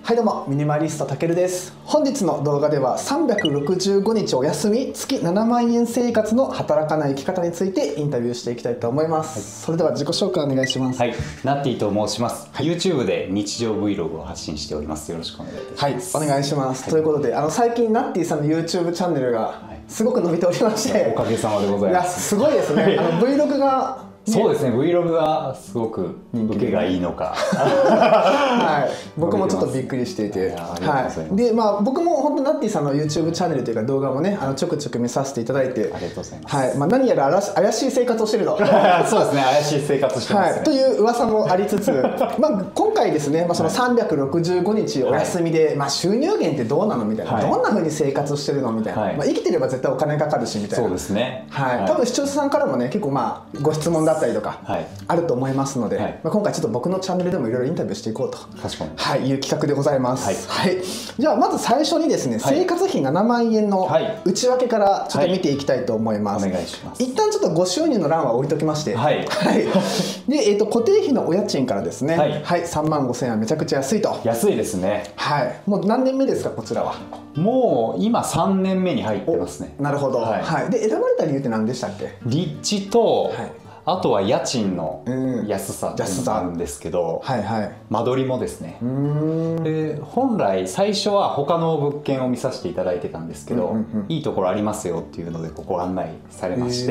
はいどうも、ミニマリストたけるです。本日の動画では365日お休み月7万円生活の働かない生き方についてインタビューしていきたいと思います、それでは自己紹介お願いします。 はい、ナッティと申します、YouTube で日常 Vlog を発信しております。よろしくお願いいたします。 はい、お願いします、ということで最近ナッティさんの YouTube チャンネルがすごく伸びておりまして、 おかげさまでございます。 すごいですね。Vlog がそうですね、Vlog がすごく受けがいいのかはい、僕もちょっとびっくりしていて、で僕も本当ナッティさんの YouTube チャンネルというか動画もねちょくちょく見させていただいて、 ありがとうございます。はい、 何やら怪しい生活をしてるとそうですね、怪しい生活してますね、 という噂もありつつ今回ですね、その365日お休みで、収入源ってどうなのみたいな、どんなふうに生活してるのみたいな、生きてれば絶対お金かかるしみたいな、 そうですね、 多分視聴者さんからもね結構ご質問だったりとかあると思いますので、今回ちょっと僕のチャンネルでもいろいろインタビューしていこうという企画でございます。じゃあまず最初にですね、生活費7万円の内訳からちょっと見ていきたいと思います。 お願いします。 一旦ちょっとご収入の欄は置いときまして、で固定費のお家賃からですね、3万5千円はめちゃくちゃ安いと。 安いですね。 もう何年目ですかこちらは？ もう今3年目に入ってますね。 なるほど。で選ばれた理由って何でしたっけ？ 立地とあとは家賃の安さっていうのがあるんですけど、間取りもですね。で本来最初は他の物件を見させていただいてたんですけど、いいところありますよっていうのでここ案内されまして、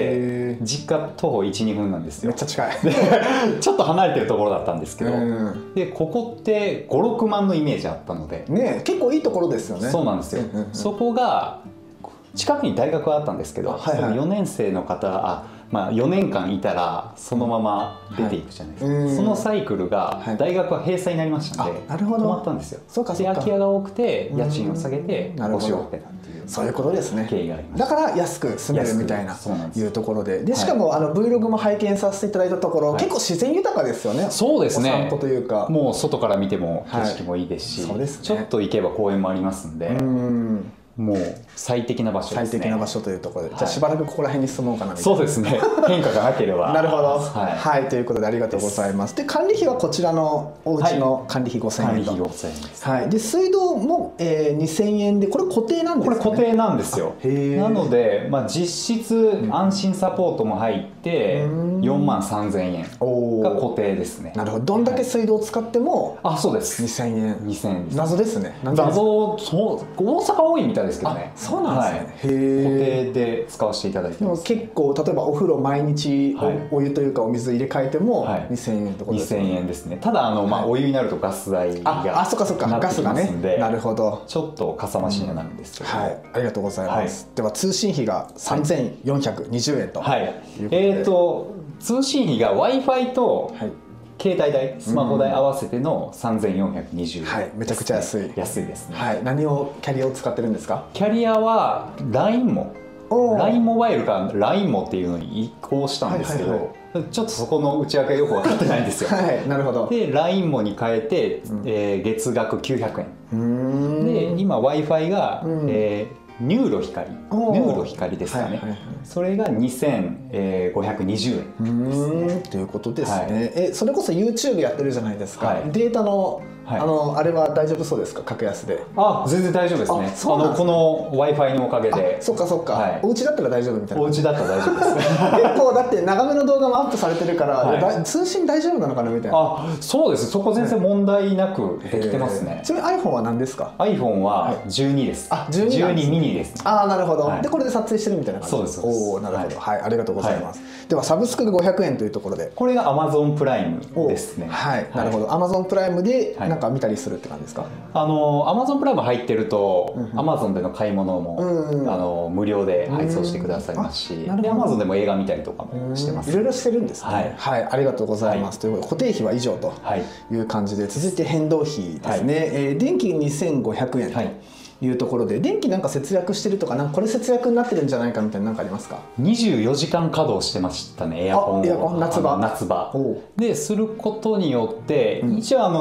実家徒歩 1,2 分なんですよ。 めっちゃ近い。 ちょっと離れてるところだったんですけど、でここって5、6万のイメージあったので、 結構いいところですよね。 そうなんですよ。そこが近くに大学があったんですけど、4年生の方4年間いたらそのまま出ていくじゃないですか。そのサイクルが大学は閉鎖になりましたので止まったんですよ。で空き家が多くて家賃を下げて押し寄ってたっていう、 そういうことですね。 経緯がありました。 だから安く住めるみたいないうところで、しかもVlogも拝見させていただいたところ、結構自然豊かですよね。 そうですね。 お散歩というか、 もう外から見ても景色もいいですし、ちょっと行けば公園もありますんで、もう最適な場所ですね。最適な場所というところで、じゃあしばらくここら辺に住もうかなみたいな。 そうですね。変化がなければ。 なるほど。ということでありがとうございます。で管理費はこちらのお家の管理費5,000円と。管理費5,000円です。で水道も2,000円で、これ固定なんですね。 これ固定なんですよ。なので実質安心サポートも入って43,000円が固定ですね。 なるほど。どんだけ水道を使ってもそうです。 2,000円。 2,000円です。 謎ですね。 謎、大阪多いみたいですけどね。 そうなんですね。 固定で使わせていただいてます。 結構例えばお風呂毎日お湯というかお水入れ替えても2,000円とかですね。 2,000円ですね。ただお湯になるとガス代がそっかそっか、ガスがね。なるほど。 ちょっとかさ増しになるんですけど。 ありがとうございます。では通信費が3,420円ということで、 通信費が Wi-Fi と携帯代、スマホ代合わせての3,420円。 めちゃくちゃ安い。 安いですね。 キャリアを使ってるんですか？ キャリアは LINE も LINE モバイルから LINE もっていうのに移行したんですけど、ちょっとそこの内訳がよく分かってないんですよ。 なるほど。 で LINE もに変えて月額900円で、今 Wi-Fi がニューロ光ですかね。それが2,520円ということですね。それこそ YouTube やってるじゃないですか。データのあれは大丈夫そうですか？格安で。 全然大丈夫ですね。この Wi-Fi のおかげで。 そっかそっか。お家だったら大丈夫みたいな。 お家だったら大丈夫です。 結構だって長めの動画もアップされてるから通信大丈夫なのかなみたいな。 そうです。そこ全然問題なくできてますね。 ちなみに iPhone は何ですか ？iPhone は12です。12ミニです。 なるほど。でこれで撮影してるみたいな感じ。 そうです。 なるほど。ありがとうございます。ではサブスクが500円というところで、 これが Amazon プライムですね。 なるほど。Amazon プライムでなんか見たりするって感じですか ？Amazon プライム入ってると Amazon での買い物も無料で配送してくださいますし、で Amazon でも映画見たりとかもしてます。 いろいろしてるんですね。ありがとうございます。ということで固定費は以上という感じで、続いて変動費ですね。電気2,500円いうところで、電気なんか節約してるとか、なんかこれ節約になってるんじゃないかみたいな、なんかありますか ？24時間稼働してましたね、エアコンを。 エアコン、夏場ですることによって、一応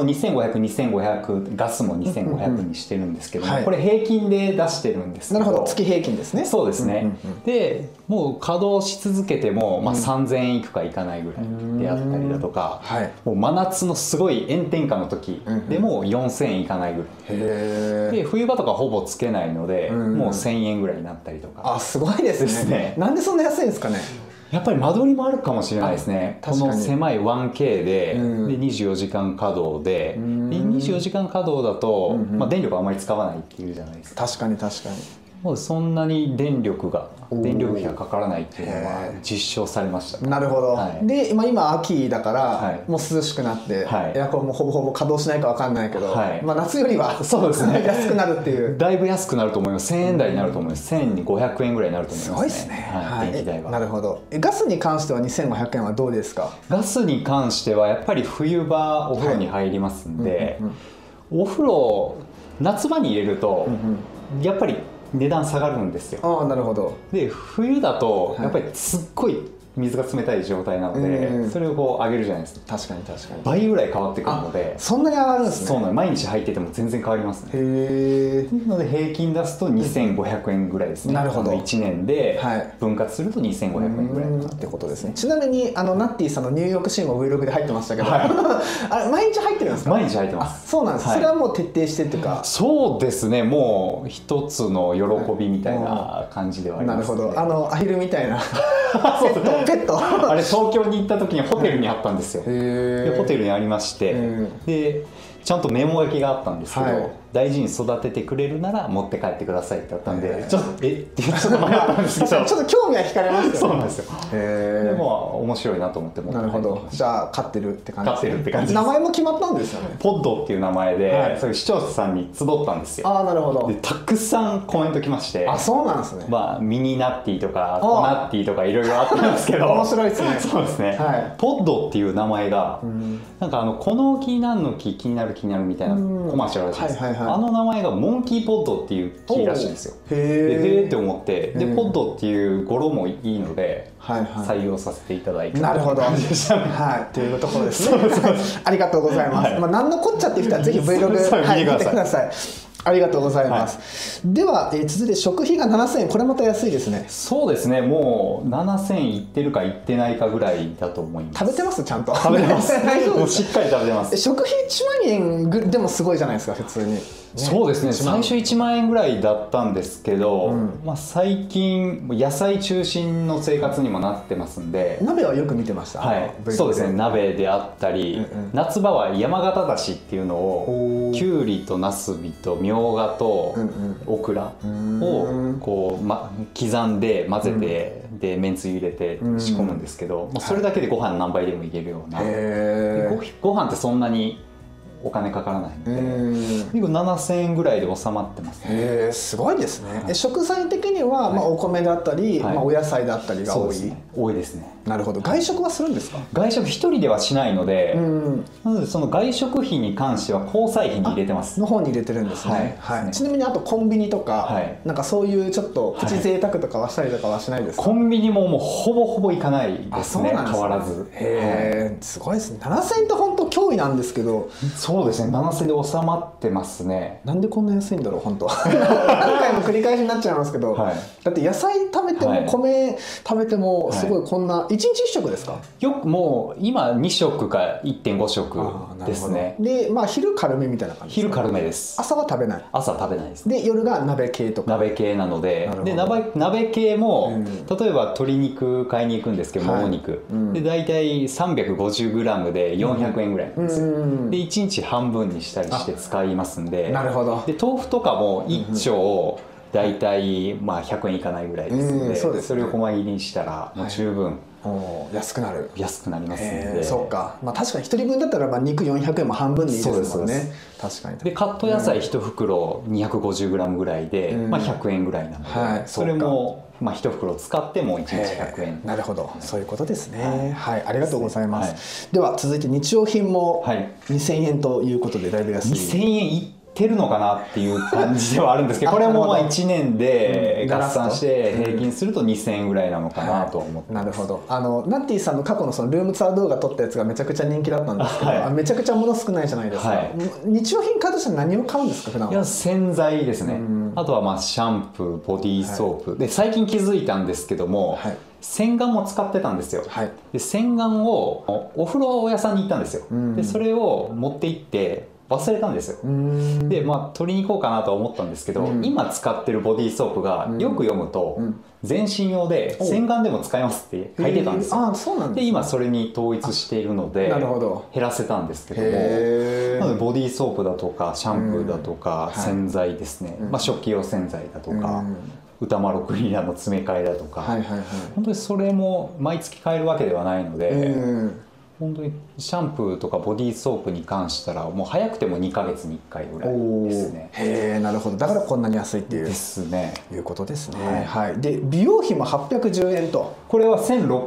2500、2500、ガスも2500にしてるんですけども、これ平均で出してるんですけど。 なるほど、月平均ですね。 そうですね。でもう稼働し続けても、3000円いくかいかないぐらいであったりだとか、もう真夏のすごい炎天下の時でも4000円いかないぐらいで、冬場とかほぼつけないので、もう1000円ぐらいになったりとか。 あ、すごいですね。なんでそんな安いんですかね。 やっぱり間取りもあるかもしれないですね。この狭い 1K で24時間稼働で24時間稼働だと電力あまり使わないっていうじゃないですか。 確かに確かに。 もうそんなに電力費がかからないっていうのは実証されました。 なるほど。で今秋だからもう涼しくなってエアコンもほぼほぼ稼働しないか分かんないけど、夏よりはそうですね安くなるっていう。 だいぶ安くなると思います。1000円台になると思います。1500円ぐらいになると思います。 すごいですね。 電気代は。 なるほど。ガスに関しては2500円はどうですか？ ガスに関してはやっぱり冬場お風呂に入りますんで、お風呂夏場に入れるとやっぱり値段下がるんですよ。 ああ、なるほど。 で冬だとやっぱりすっごい水が冷たい状態なので、それをこう上げるじゃないですか。 確かに確かに。 倍ぐらい変わってくるので。 そんなに上がるんですね。 そうなの。毎日入ってても全然変わりますね。 へえ。 なので平均出すと2500円ぐらいですね。なるほど。1年で分割すると2500円ぐらいってことですね。ちなみにナッティさんのニューヨークシーンも Vlog で入ってましたけど、あれ毎日入ってるんですか？ 毎日入ってます。 そうなんです。それはもう徹底してっていうか。 そうですね。もう一つの喜びみたいな感じではありますね。 なるほど。アヒルみたいなペットあれ東京に行った時にホテルにあったんですよ。でホテルにありまして、でちゃんとメモ書きがあったんですけど、大事に育ててくれるなら持って帰ってくださいってあったんで、ちょっとってちょっと迷ったんですけど、ちょっと興味は惹かれますよね。 そうなんですよ。でも面白いなと思って持って帰ってきました。なるほど。じゃあ飼ってるって感じ。飼ってるって感じ。 名前も決まったんですよね。 ポッドっていう名前で、そういう視聴者さんに集ったんですよ。 ああ、なるほど。 でたくさんコメント来まして、 あ、そうなんですね。 ミニナッティとかコナッティとかいろいろあったんですけど、 面白いですね。 そうですね。ポッドっていう名前がなんかこの木何の木、気になるみたいなコマーシャルらしいです。あの名前がモンキーポッドっていう木らしいんですよ。へえって思って、でポッドっていう語呂もいいので採用させていただいて。 なるほど。はい、というところですね。ありがとうございます。何のこっちゃっていう人はぜひ Vlog 見てください。ありがとうございます。では続いて食費が7000円、これまた安いですね。 そうですね。もう7000円いってるかいってないかぐらいだと思います。 食べてますちゃんと。 食べてます。もうしっかり食べてます。 食費1万円でもすごいじゃないですか普通に。 そうですね。最初1万円ぐらいだったんですけど、最近野菜中心の生活にもなってますんで。 鍋はよく見てました。 はい。そうですね。鍋であったり、夏場は山形だしっていうのをきゅうりとなすびとみょうがとオクラをこう刻んで混ぜて、でめんつゆ入れて仕込むんですけど、それだけでご飯何杯でもいけるような。ご飯ってそんなにお金かからないので、7000円ぐらいで収まってますね。 すごいですね。食材的にはお米だったりお野菜だったりが多い。 多いですね。 なるほど。外食はするんですか？ 外食一人ではしないので、なのでその外食費に関しては交際費に入れてます。 の方に入れてるんですね。ちなみにあとコンビニとかなんかそういうちょっとプチ贅沢とかはしたりとかはしないですか？ コンビニももうほぼほぼ行かないですね。変わらず。 すごいですね。7000円って本当脅威なんですけど。 そうですね。7000円で収まってますね。 なんでこんな安いんだろう本当。何回も繰り返しになっちゃいますけど、だって野菜食べても米食べてもすごいこんな1日1食ですか？ よくもう今2食か 1.5 食ですね。 で昼軽めみたいな感じ。 昼軽めです。 朝は食べない。 朝食べないです。 で夜が鍋系とか。 鍋系なので、鍋系も例えば鶏肉買いに行くんですけど、もも肉で大体 350g で400円ぐらいなんですよ。で1日半分にしたりして使いますんで。 なるほど。 で豆腐とかも1丁大体100円いかないぐらいですので、それを細切りにしたらもう十分安くなる。 安くなりますので。 そうか。確かに1人分だったら肉400円も半分でいいですもんね。確かに。 でカット野菜1袋 250g ぐらいで100円ぐらいなので、それも1袋使っても1日100円。 なるほど。そういうことですね。はい、ありがとうございます。では続いて日用品も2000円ということでだいぶ安い。 2000円いってるのかなっていう感じではあるんですけど、これもまあ1年で合算して平均すると2000円ぐらいなのかなと思って、 なるほど。ナッティさんの過去のそのルームツアー動画撮ったやつがめちゃくちゃ人気だったんですけど、めちゃくちゃ物少ないじゃないですか。日用品買うとして何を買うんですか普段は？ いや、洗剤ですね。あとはまあシャンプー、ボディーソープで、最近気づいたんですけども、洗顔も使ってたんですよ。で洗顔をお風呂屋さんに行ったんですよ。でそれを持って行って忘れたんですよ。でまあ取りに行こうかなとは思ったんですけど、今使ってるボディーソープがよく読むと全身用で洗顔でも使えますって書いてたんですよ。で今それに統一しているので減らせたんですけども、なのでボディーソープだとかシャンプーだとか洗剤ですね、まあ食器用洗剤だとか歌丸クリーナーの詰め替えだとか、本当にそれも毎月買えるわけではないので、本当にシャンプーとかボディーソープに関したらもう早くても2ヶ月に1回ぐらいですね。 へえ、なるほど。だからこんなに安いっていうですね、 いうことですね。はい。で美容費も810円と、 これは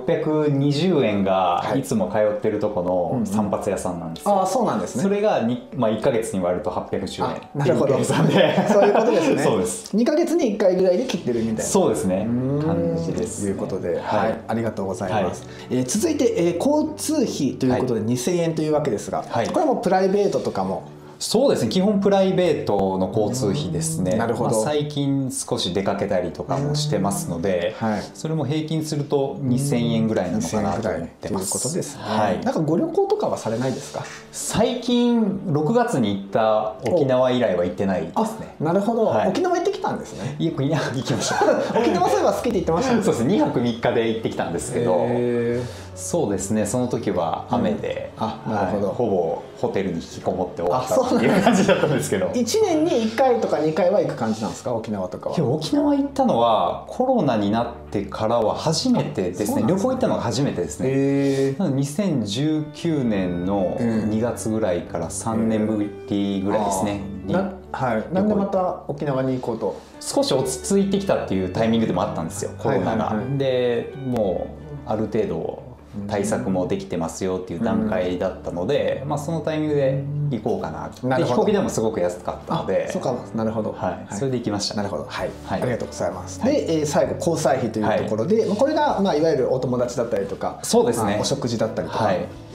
1620円がいつも通ってるとこの散髪屋さんなんですよ。 ああ、そうなんですね。 それがまあ1ヶ月に割ると810円。 なるほど。そういうことですね。 そうです。 2ヶ月に1回ぐらいで切ってるみたいな。 そうですね。感じです。 ということで、はい、ありがとうございます。続いて交通費ということで2000円というわけですが、これもプライベートとかも？ そうですね、基本プライベートの交通費ですね。 なるほど。 最近少し出かけたりとかもしてますので、それも平均すると2000円ぐらいなのかなと思ってます。 ということですね。なんかご旅行とかはされないですか？ 最近6月に行った沖縄以来は行ってないですね。 なるほど。沖縄行ってきたんですね。 行きました。 沖縄そういえば好きって言ってましたね。 そうですね、2泊3日で行ってきたんですけど、そうですね、その時は雨で、ほぼホテルに引きこもって終わったっていう感じだったんですけど。 1年に1回とか2回は行く感じなんですか、沖縄とかは？ 沖縄行ったのはコロナになってからは初めてですね。旅行行ったのが初めてですね。2019年の2月ぐらいから3年ぶりぐらいですね。 なんでまた沖縄に行こうと？ 少し落ち着いてきたっていうタイミングでもあったんですよ、コロナが。でもうある程度対策もできてますよっていう段階だったので、まあそのタイミングで行こうかなと。で飛行機でもすごく安かったので、 そうか、なるほど。 それで行きました。 なるほど。はい、ありがとうございます。で最後交際費というところで、これがまあいわゆるお友達だったりとか、 そうですね、 お食事だったりとか。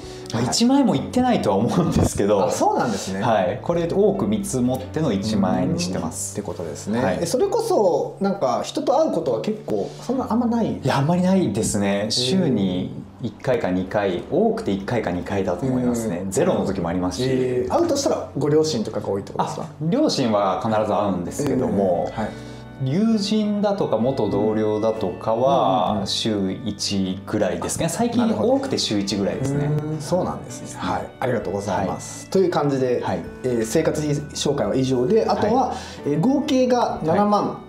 1万円もいってないとは思うんですけど、 そうなんですね。 これ多く見積もっての1万円にしてますってことですね。それこそなんか人と会うことは結構そんなあんまない？ いや、あんまりないですね。週に1回か2回、多くて1回か2回だと思いますね。ゼロの時もありますし。 会うとしたらご両親とかが多いってことですか？ 両親は必ず会うんですけども、友人だとか元同僚だとかは週1ぐらいですね。最近多くて週1ぐらいですね。 そうなんですね。はい、ありがとうございます。という感じで生活費紹介は以上で、あとは合計が7万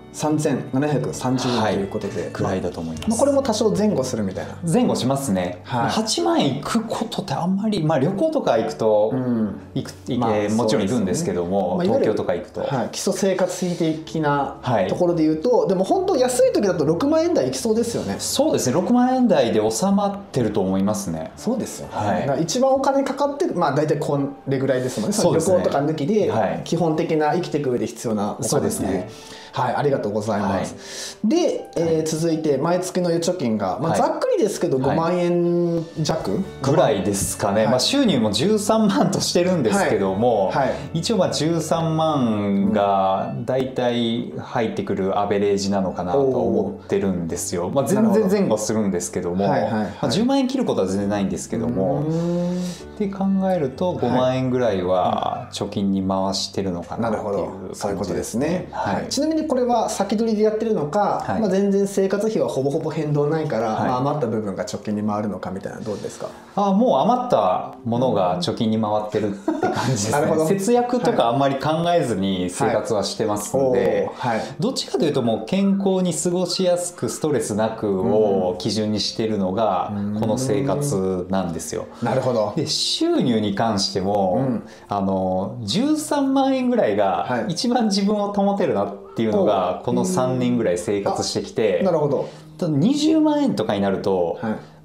3730円ということで、 ぐらいだと思います。 これも多少前後するみたいな。 前後しますね。8万円いくことってあんまり、まあ旅行とか行くともちろん行くんですけども、東京とか行くと基礎生活費的なところで言うと、でも本当安い時だと6万円台いきそうですよね。 そうですね、6万円台で収まってると思いますね。 そうですよね。一番お金かかってる、まあ大体これぐらいですもんね。旅行とか抜きで基本的な生きていく上で必要なお金ですね。はい、ありがとうございます。で、続いて毎月の預貯金が、ざっくりですけど5万円弱ぐらいですかね。収入も13万としてるんですけども、一応13万がだいたい入ってくるアベレージなのかなと思ってるんですよ。全然前後するんですけども、10万円切ることは全然ないんですけども、って考えると5万円ぐらいは貯金に回してるのかなっていう感じですね。 ちなみにこれは先取りでやってるのか、全然生活費はほぼほぼ変動ないから、余った部分が貯金に回るのかみたいな、どうですか？ もう余ったものが貯金に回ってるって感じですね。節約とかあんまり考えずに生活はしてますので、どっちかというともう健康に過ごしやすくストレスなくを基準にしてるのがこの生活なんですよ。 なるほど。 で収入に関しても、13万円ぐらいが一番自分を保てるなっていうのがこの3年ぐらい生活してきて、 なるほど。 20万円とかになると、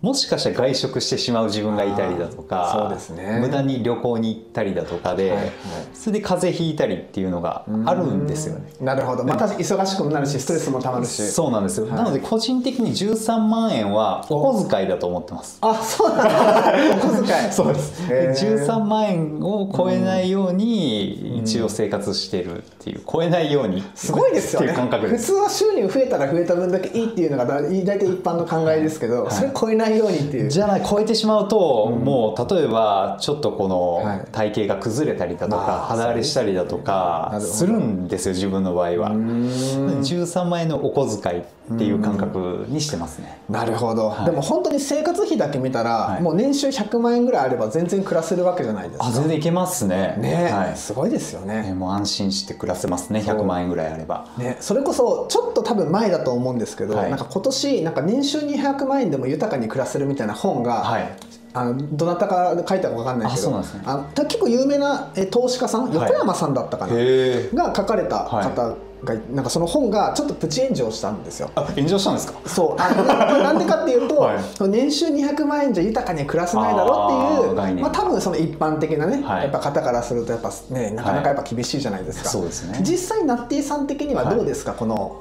もしかしたら外食してしまう自分がいたりだとか、 そうですね、 無駄に旅行に行ったりだとかで、それで風邪ひいたりっていうのがあるんですよね。 なるほど。また忙しくもなるしストレスもたまるし。 そうなんですよ、なので個人的に13万円はお小遣いだと思ってます。 あ、そうなんだ。お小遣い。 そうです。13万円を超えないように一応生活してるっていう、超えないようにすごいですよね。 っていう感覚です。 普通は収入増えたら増えた分だけいいっていうのが大体一般の考えですけど、それ超えないようにっていう。 じゃない、超えてしまうと、もう例えばちょっとこの体型が崩れたりだとか、肌荒れしたりだとかするんですよ、自分の場合は。13万円のお小遣いっていう感覚にしてますね。 なるほど、でも本当に生活費だけ見たら、もう年収100万円ぐらいあれば全然暮らせるわけじゃないですか。 全然いけますね。 すごいですよね。 もう安心して暮らせますね、100万円ぐらいあれば。 それこそちょっと多分前だと思うんですけど、なんか今年なんか年収200万円でも豊かに暮らせるみたいな本が、どなたか書いたか分かんないけど、結構有名な投資家さん、横山さんだったかな、が書かれた方が、なんかその本がちょっとプチ炎上したんですよ。 炎上したんですか？ そう、なんでかっていうと、年収200万円じゃ豊かに暮らせないだろうっていう、多分その一般的なね、やっぱ方からするとやっぱね、なかなかやっぱ厳しいじゃないですか。 そうですね。 実際ナッティさん的にはどうですか、この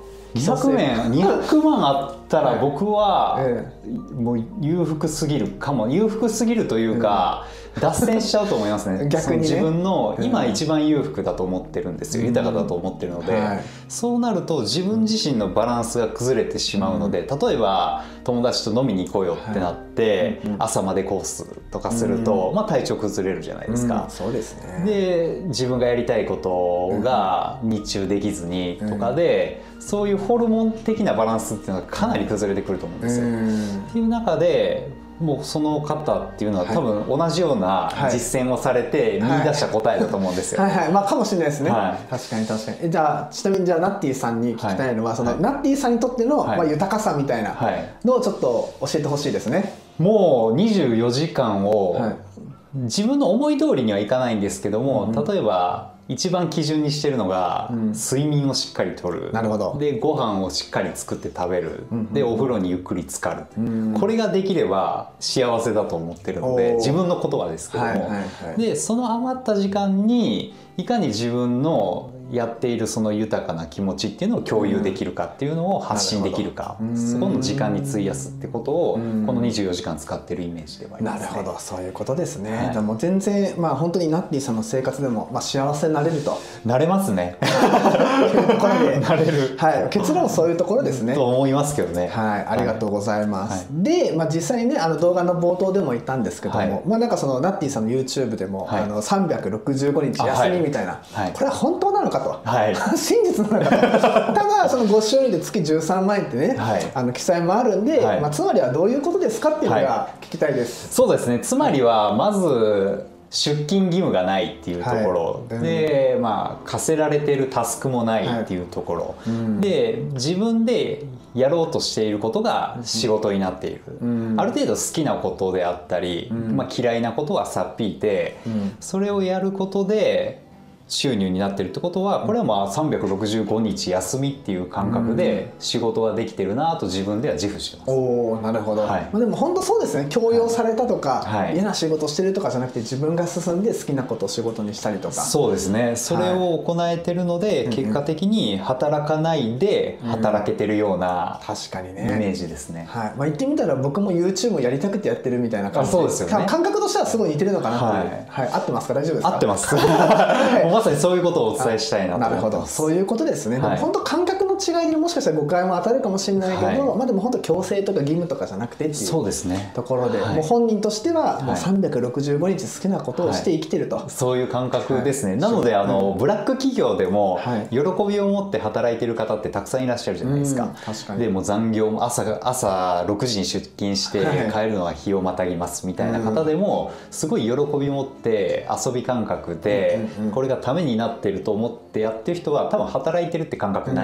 200万あったら僕はもう裕福すぎるというか、脱線しちゃうと思いますね。逆に自分の今一番裕福だと思ってるんですよ、豊かだと思ってるので、そうなると自分自身のバランスが崩れてしまうので、例えば友達と飲みに行こうよってなって朝までコースとかすると、体調崩れるじゃないですか。 そうですね。 で自分がやりたいことが日中できずにとかで、そういうホルモン的なバランスっていうのがかなり崩れてくると思うんですよ。っていう中でもうその方っていうのは多分同じような実践をされて見出した答えだと思うんですよ。 かもしれないですね。確かに確かに。じゃあちなみにナッティさんに聞きたいのは、そのナッティさんにとっての豊かさみたいなのをちょっと教えてほしいですね。 もう24時間を自分の思い通りにはいかないんですけども、例えば一番基準にしてるのが、睡眠をしっかりとる、でご飯をしっかり作って食べる、でお風呂にゆっくり浸かる、これができれば幸せだと思ってるので、自分の言葉ですけども、でその余った時間にいかに自分のやっているその豊かな気持ちっていうのを共有できるかっていうのを発信できるか、そこの時間に費やすってことをこの24時間使ってるイメージではありますね。 なるほど、そういうことですね。でも全然本当にナッティさんの生活でも幸せになれると。 なれますね。 なれる。結論そういうところですね。 と思いますけどね。 ありがとうございます。で実際にね、動画の冒頭でも言ったんですけども、なんかそのナッティさんの YouTube でも365日休みみたいな、これは本当なのかと、真実なのかと。ただそのご収入で月13万円ってね、記載もあるんで、つまりはどういうことですかっていうのが聞きたいです。 そうですね。つまりはまず出勤義務がないっていうところで、課せられているタスクもないっていうところで、自分でやろうとしていることが仕事になっている、ある程度好きなことであったり、嫌いなことはさっぴいて、それをやることで収入になってるってことは、これは365日休みっていう感覚で仕事ができてるなと自分では自負してます。 なるほど。でも本当そうですね。強要されたとか、嫌な仕事してるとかじゃなくて、自分が進んで好きなことを仕事にしたりとか。 そうですね。それを行えてるので、結果的に働かないで働けてるようなイメージですね。 言ってみたら僕も YouTube をやりたくてやってるみたいな感じで。 そうですよね。 感覚としてはすごい似てるのかなっていう。合ってますか？大丈夫ですか？ 合ってます。まさにそういうことをお伝えしたいなと思ってます。 なるほど、そういうことですね。でも本当感覚の違いにもしかしたら誤解も当たるかもしれないけど、でも本当強制とか義務とかじゃなくてっていうところで、もう本人としてはもう365日好きなことをして生きてると、 そういう感覚ですね。なのでブラック企業でも喜びを持って働いてる方ってたくさんいらっしゃるじゃないですか。でも残業も朝6時に出勤して帰るのは日をまたぎますみたいな方でも、すごい喜びを持って遊び感覚でこれがためになってると思ってやってる人は多分働いてるって感覚ないんですよ。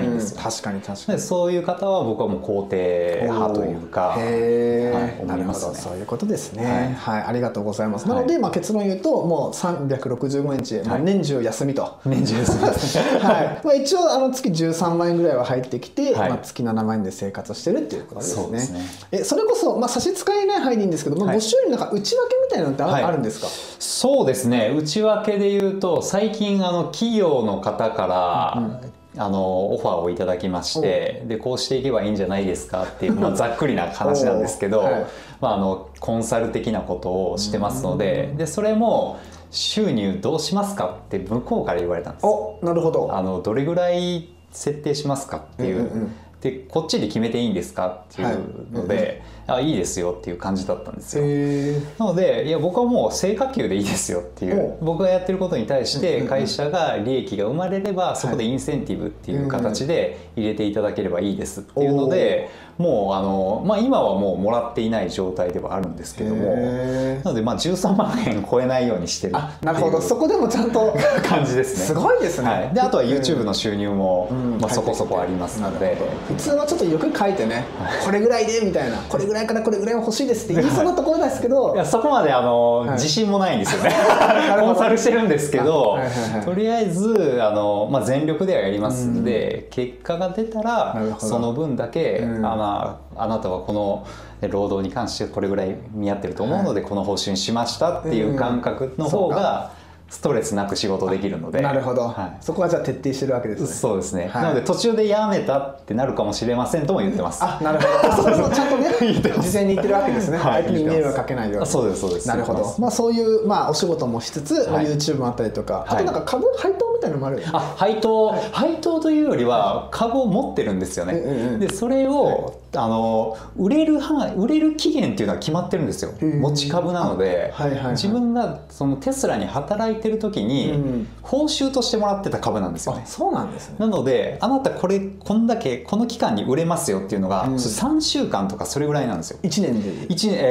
確かに確かに。 そういう方は僕はもう肯定派というか、 なるほど、そういうことですね。はい、ありがとうございます。なので結論言うともう365日年中休みと。 年中休みですね。 はい。一応月13万円ぐらいは入ってきて、月7万円で生活してるっていうことですね。それこそ差し支えない範囲でいいんですけど、ご収入なんか内訳みたいなのってあるんですか？ そうですね。内訳で言うと最近企業の方からオファーをいただきまして、でこうしていけばいいんじゃないですかっていうざっくりな話なんですけど、コンサル的なことをしてますので、それも収入どうしますかって向こうから言われたんです。 なるほど。どれぐらい設定しますかっていう。でこっちで決めていいんですかっていうので、いいですよっていう感じだったんですよ。なのでいや僕はもう成果給でいいですよっていう、僕がやってることに対して会社が利益が生まれればそこでインセンティブっていう形で入れていただければいいですっていうので、もう今はもうもらっていない状態ではあるんですけども、なので13万円超えないようにしてる。 なるほど、そこでもちゃんと感じですね。 すごいですね。 であとは YouTube の収入もそこそこありますので、 普通はちょっとよく書いてね、これぐらいでみたいな、これぐらいからこれぐらいは欲しいですって言いそうなところですけど、 いやそこまで自信もないんですよね。コンサルしてるんですけど、とりあえず全力ではやりますんで、結果が出たらその分だけあなたはこの労働に関してこれぐらい見合ってると思うのでこの報酬にしましたっていう感覚の方がストレスなく仕事できるので。 なるほど、そこはじゃあ徹底してるわけですね。 そうですね。なので途中でやめたってなるかもしれませんとも言ってます。 なるほど。それもちゃんとね事前に言ってるわけですね。相手に迷惑かけないように。 そうですそうです。 なるほど。そういうお仕事もしつつ YouTube もあったりとか、あとなんか株配当みたいなのもある。 配当というよりは株を持ってるんですよね。でそれを売れる期限っていうのは決まってるんですよ。持ち株なので、自分がそのテスラに働いてる時に報酬としてもらってた株なんですよね。 そうなんですね。 なのであなたこんだけこの期間に売れますよっていうのが3週間とかそれぐらいなんですよ。 1年で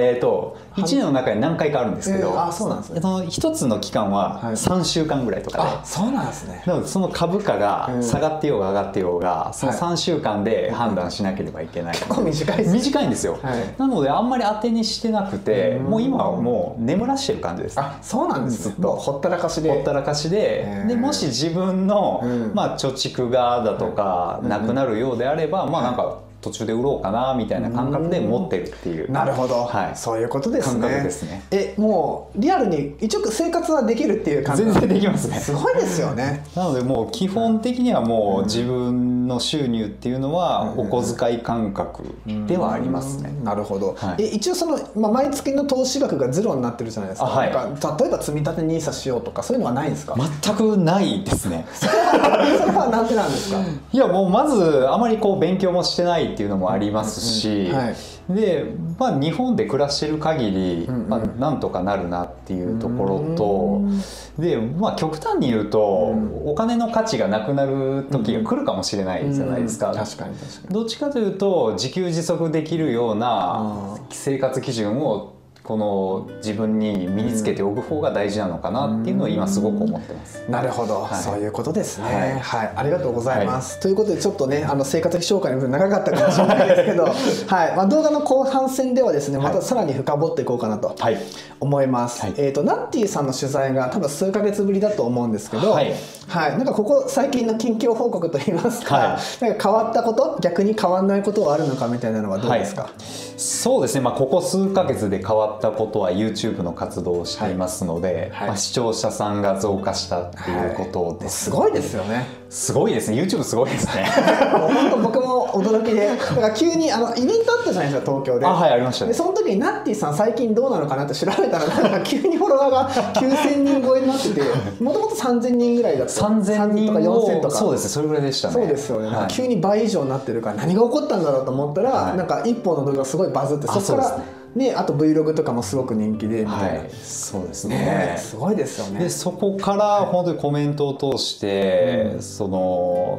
1年の中に何回かあるんですけど、 そうなんですね。 1つの期間は3週間ぐらいとかで、 そうなんですね。 なのでその株価が下がってようが上がってようがその3週間で判断しなければいけない。 結構短いです。 短いんですよ。なのであんまり当てにしてなくて、もう今はもう眠らしてる感じです。 そうなんです。ずっとほったらかしで。 ほったらかしで、もし自分の貯蓄がだとかなくなるようであれば、なんか途中で売ろうかなみたいな感覚で持ってるっていう。 なるほど、そういうことですね。 感覚ですね。 もうリアルに一応生活はできるっていう感じ。 全然できますね。 すごいですよね。 なのでもう基本的にはもう自分の収入っていうのはお小遣い感覚ではありますね。 なるほど。一応その毎月の投資額がゼロになってるじゃないですか。例えば積み立て NISA しようとかそういうのはないんですか？ 全くないですね。 それはなんでなんですか？ いやもうまずあまり勉強もしてないっていうのもありますし、で日本で暮らしてる限りなんとかなるなっていうところと、で極端に言うとお金の価値がなくなる時が来るかもしれないじゃないですか。 確かに。 どっちかというと自給自足できるような生活基準をこの自分に身につけておく方が大事なのかなっていうのを今すごく思ってます。 なるほど、そういうことですね。ありがとうございます。ということでちょっとね生活的紹介の部分長かったかもしれないですけど、動画の後半戦ではですねまたさらに深掘っていこうかなと思います。ナッティさんの取材が多分数ヶ月ぶりだと思うんですけど、なんかここ最近の近況報告といいますか、なんか変わったこと逆に変わらないことはあるのかみたいなのはどうですか？ そうですね。ここ数ヶ月で変わったことは YouTube の活動をしていますので、視聴者さんが増加したっていうことです。 すごいですよね。 すごいですね。 YouTube すごいですね。 本当僕も驚きで、だから急にイベントあったじゃないですか東京で。 ありましたね。 でその時にナッティさん最近どうなのかなって調べたらなんか急にフォロワーが9000人超えになってて、もともと3000人ぐらいだった。 3000人とか4000とか。 そうですね。それぐらいでしたね。 そうですよね。急に倍以上になってるから何が起こったんだろうと思ったら、なんか一本の動画がすごいバズって、そこからね、あと Vlog とかもすごく人気でみたいな。 そうですね。 すごいですよね。 でそこから本当にコメントを通して、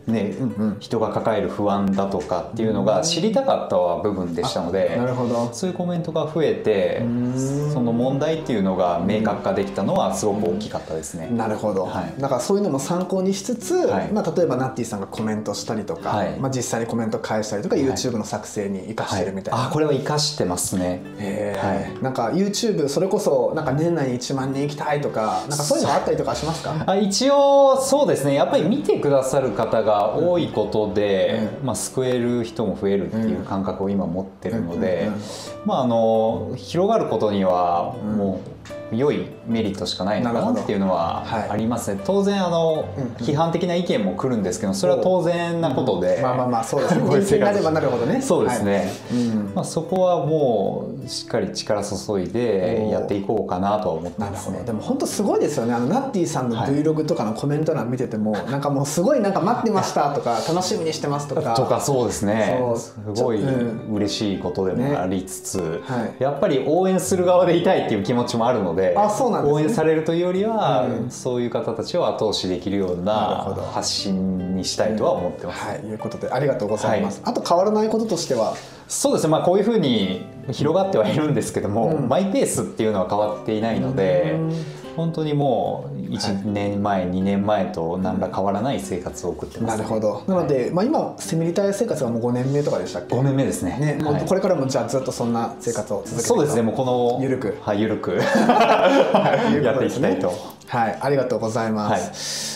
ね、人が抱える不安だとかっていうのが知りたかった部分でしたので、 なるほど、 そういうコメントが増えて、その問題っていうのが明確化できたのはすごく大きかったですね。 なるほど、だからそういうのも参考にしつつ、まあ、例えばナッティさんがコメントしたりとか、まあ、実際にコメント返したりとか YouTube の作成に生かしてるみたいな。 これは生かしてますね。 なんか YouTube それこそなんか年内に1万人行きたいとか、なんかそういうのあったりとかしますか？ 一応そうですね、やっぱり見てくださる方が多いことで、まあ、救える人も増えるっていう感覚を今持ってるので、まあ広がることにはもう良いメリットしかないのかなっていうのはありますね。当然批判的な意見も来るんですけど、それは当然なことで、 まあまあまあそうですね、人気になればなるほどね。 そうですね、まあそこはもうしっかり力注いでやっていこうかなとは思ってますね。 でも本当すごいですよね。ナッティさんの Vlog とかのコメント欄見てても、なんかもうすごいなんか待ってましたとか楽しみにしてますとかそうですね、すごい嬉しいことでもありつつ、やっぱり応援する側でいたいっていう気持ちもあるので、応援されるというよりはそういう方たちを後押しできるような発信にしたいとは思ってます。 ということでありがとうございます。あと変わらないこととしては、 そうですね、まあこういうふうに広がってはいるんですけども、マイペースっていうのは変わっていないので、本当にもう1年前、2年前と何ら変わらない生活を送ってます。 なるほど。なので、まあ今セミリタイア生活はもう5年目とかでしたっけ？ 5 年目ですね。 もうこれからもじゃあずっとそんな生活を続けていくと。 そうですね、もうこのゆるくゆるくやっていきたいと。 はい、ありがとうございます。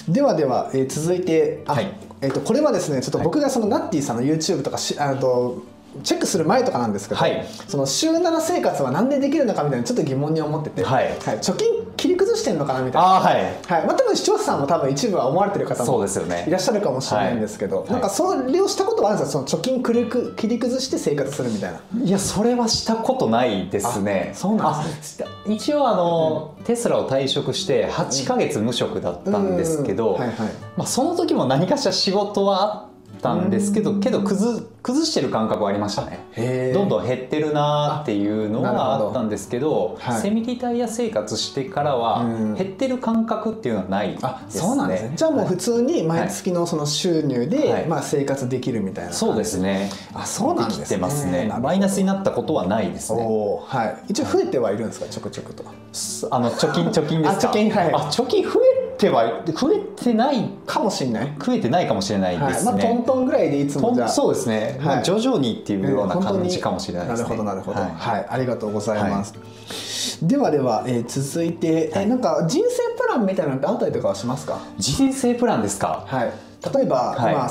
ではでは、続いて、これはですね、ちょっと僕がそのナッティさんの YouTube とかチェックする前とかなんですけど、その週7生活はなんでできるのかみたいなちょっと疑問に思ってて、貯金切り崩してんのかなみたいな、まあ多分視聴者さんも多分一部は思われてる方もいらっしゃるかもしれないんですけど、なんかそれをしたことはあるんですか？その貯金切り崩して生活するみたいな。 いや、それはしたことないですね。 そうなんですね。 一応テスラを退職して8ヶ月無職だったんですけど、その時も何かしら仕事はあったんですけど崩してる感覚はありましたね。どんどん減ってるなっていうのはあったんですけど、セミリタイア生活してからは減ってる感覚っていうのはないですね。 そうなんですね。じゃあもう普通に毎月のその収入でまあ生活できるみたいな。 そうですね。 そうなんですね。 できてますね。マイナスになったことはないですね。 一応増えてはいるんですか？ちょくちょくと。 貯金ですか？貯金増えてないかもしれない。 増えてないかもしれないですね。 まあトントンぐらいでいつもじゃあ。 そうですね。徐々にっていうような感じかもしれないですね。 なるほどなるほど。ありがとうございます。ではでは続いてなんか人生プランみたいなのってあったりとかはしますか？ 人生プランですか？ 例えば今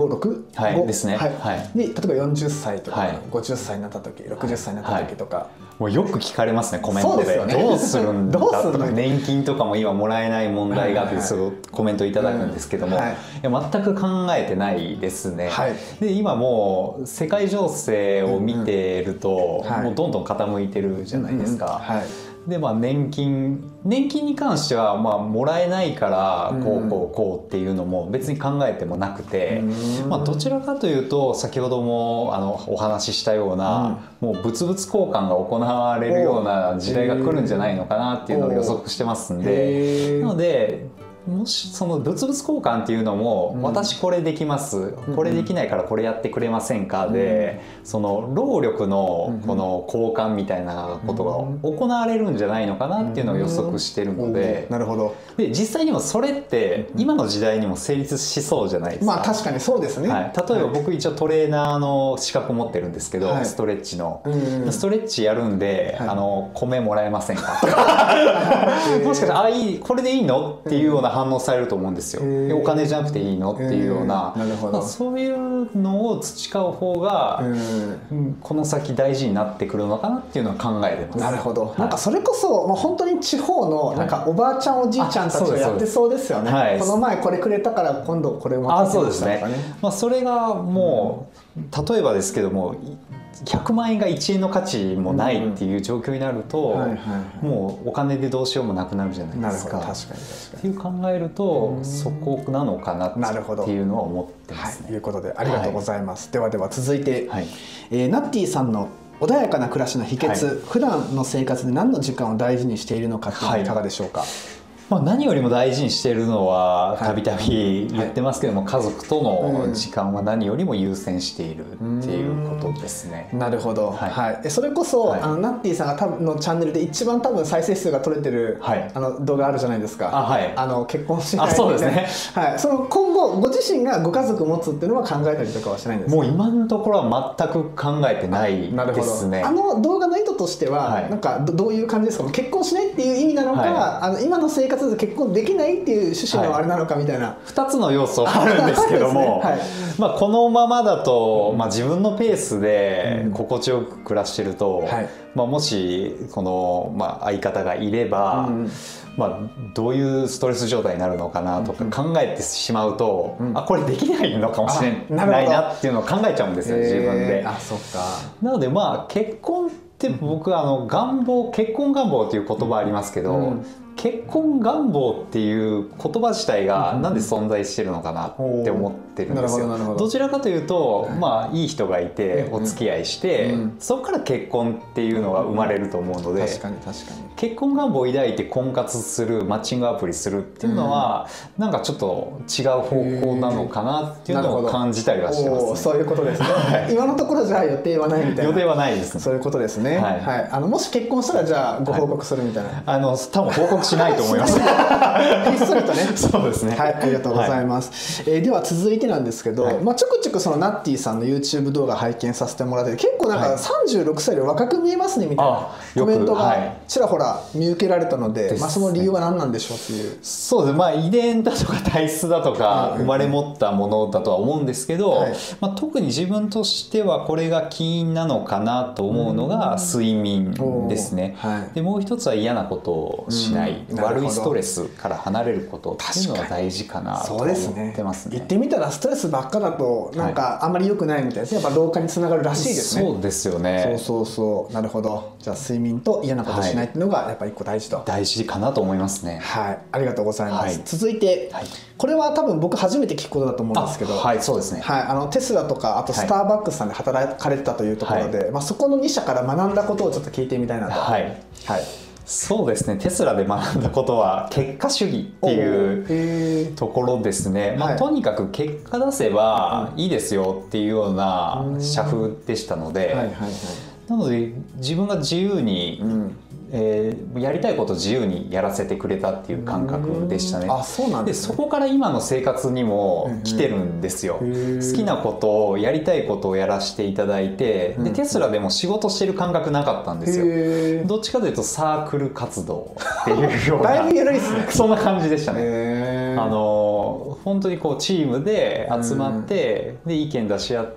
35、6 ですね。 で例えば40歳とか50歳になった時、60歳になった時とか。 もうよく聞かれますね、コメントで。どうするんだとか、年金とかも今もらえない問題があってコメントいただくんですけども、いや全く考えてないですね。で今もう世界情勢を見てるともうどんどん傾いてるじゃないですか。で年金に関してはもらえないからこうっていうのも別に考えてもなくて、どちらかというと先ほどもお話ししたようなもう物々交換が行われるような時代が来るんじゃないのかなっていうのを予測してますんで、なのでもしその物々交換っていうのも、私これできます、これできないからこれやってくれませんかで、その労力のこの交換みたいなことが行われるんじゃないのかなっていうのを予測してるので、 なるほど。 で実際にもそれって今の時代にも成立しそうじゃないですか。 まあ確かにそうですね。 例えば僕一応トレーナーの資格持ってるんですけど、ストレッチのストレッチやるんで米もらえませんかとかもしかしたらこれでいいのっていうような反応されると思うんですよ。お金じゃなくていいのっていうような、そういうのを培う方がこの先大事になってくるのかなっていうのは考えてます。 なるほど。なんかそれこそ本当に地方のなんかおばあちゃんおじいちゃんたちがやってそうですよね。この前これくれたから今度これもらってきましたとかね。 それがもう例えばですけども100万円が1円の価値もないっていう状況になるともうお金でどうしようもなくなるじゃないですか。 確かにっていう考えるとそこなのかなっていうのは思ってますね。 ということでありがとうございます。ではでは続いてナッティさんの穏やかな暮らしの秘訣、普段の生活で何の時間を大事にしているのかっていうのはいかがでしょうか？ 何よりも大事にしているのはたびたび言ってますけども、家族との時間は何よりも優先しているっていうことですね。 なるほど、はい、それこそ、ナッティさんがのチャンネルで一番多分再生数が取れてる、動画あるじゃないですか。結婚しないみたいな。 そうですね。 はい、その今後ご自身がご家族持つっていうのは考えたりとかはしないんですか？ もう今のところは全く考えてないですね。 動画の意図としては、なんかどういう感じですか？結婚しないっていう意味なのか、今の生活で結婚できないっていう趣旨のあれなのかみたいな、 2つの要素あるんですけども、このままだと、自分のペースで心地よく暮らしてると、もしこの、相方がいれば、どういうストレス状態になるのかなとか考えてしまうと、これできないのかもしれないなっていうのを考えちゃうんですよ、自分で。 そっか。 なので結婚って僕結婚願望っていう言葉ありますけど、結婚願望っていう言葉自体がなんで存在してるのかなって思ってるんですよ。どちらかというと、いい人がいてお付き合いして、そこから結婚っていうのが生まれると思うので、結婚願望を抱いて婚活する、マッチングアプリするっていうのは、なんかちょっと違う方向なのかなっていうのを感じたりはしてますね。 そういうことですね。今のところじゃあ予定はないみたいな。 予定はないですね。 そういうことですね。もし結婚したらじゃあご報告するみたいな。 多分報告しないと思います。ひっそりとね。 そうですね。 はい、ありがとうございます。では続いてなんですけど、ちょくちょくそのナッティさんの YouTube 動画拝見させてもらって、結構なんか36歳で若く見えますねみたいなコメントがちらほら見受けられたので、その理由は何なんでしょうっていう。 そうです。遺伝だとか体質だとか生まれ持ったものだとは思うんですけど、特に自分としてはこれが起因なのかなと思うのが睡眠ですね。でもう一つは嫌なことをしない、悪いストレスから離れることっていうのが大事かなと思ってますね。 言ってみたらストレスばっかだとなんかあんまり良くないみたいですね。やっぱ老化につながるらしいですね。 そうですよね。 そうなるほど。じゃあ睡眠と嫌なことしないっていうのがやっぱ一個大事と。 大事かなと思いますね。 はい、ありがとうございます。続いて、これは多分僕初めて聞くことだと思うんですけど、 そうですね。 テスラとかあとスターバックスさんで働かれてたというところで、そこの2社から学んだことをちょっと聞いてみたいなと。 そうですね。テスラで学んだことは結果主義っていうところですね。とにかく結果出せばいいですよっていうような社風でしたので、なので自分が自由に、やりたいことを自由にやらせてくれたっていう感覚でしたね。でそこから今の生活にも来てるんですよ。好きなことをやりたいことをやらせていただいて、でテスラでも仕事してる感覚なかったんですよ。どっちかというとサークル活動っていうようなだいぶ緩いですね。 そんな感じでしたね。本当にこうチームで集まって、で意見出し合って、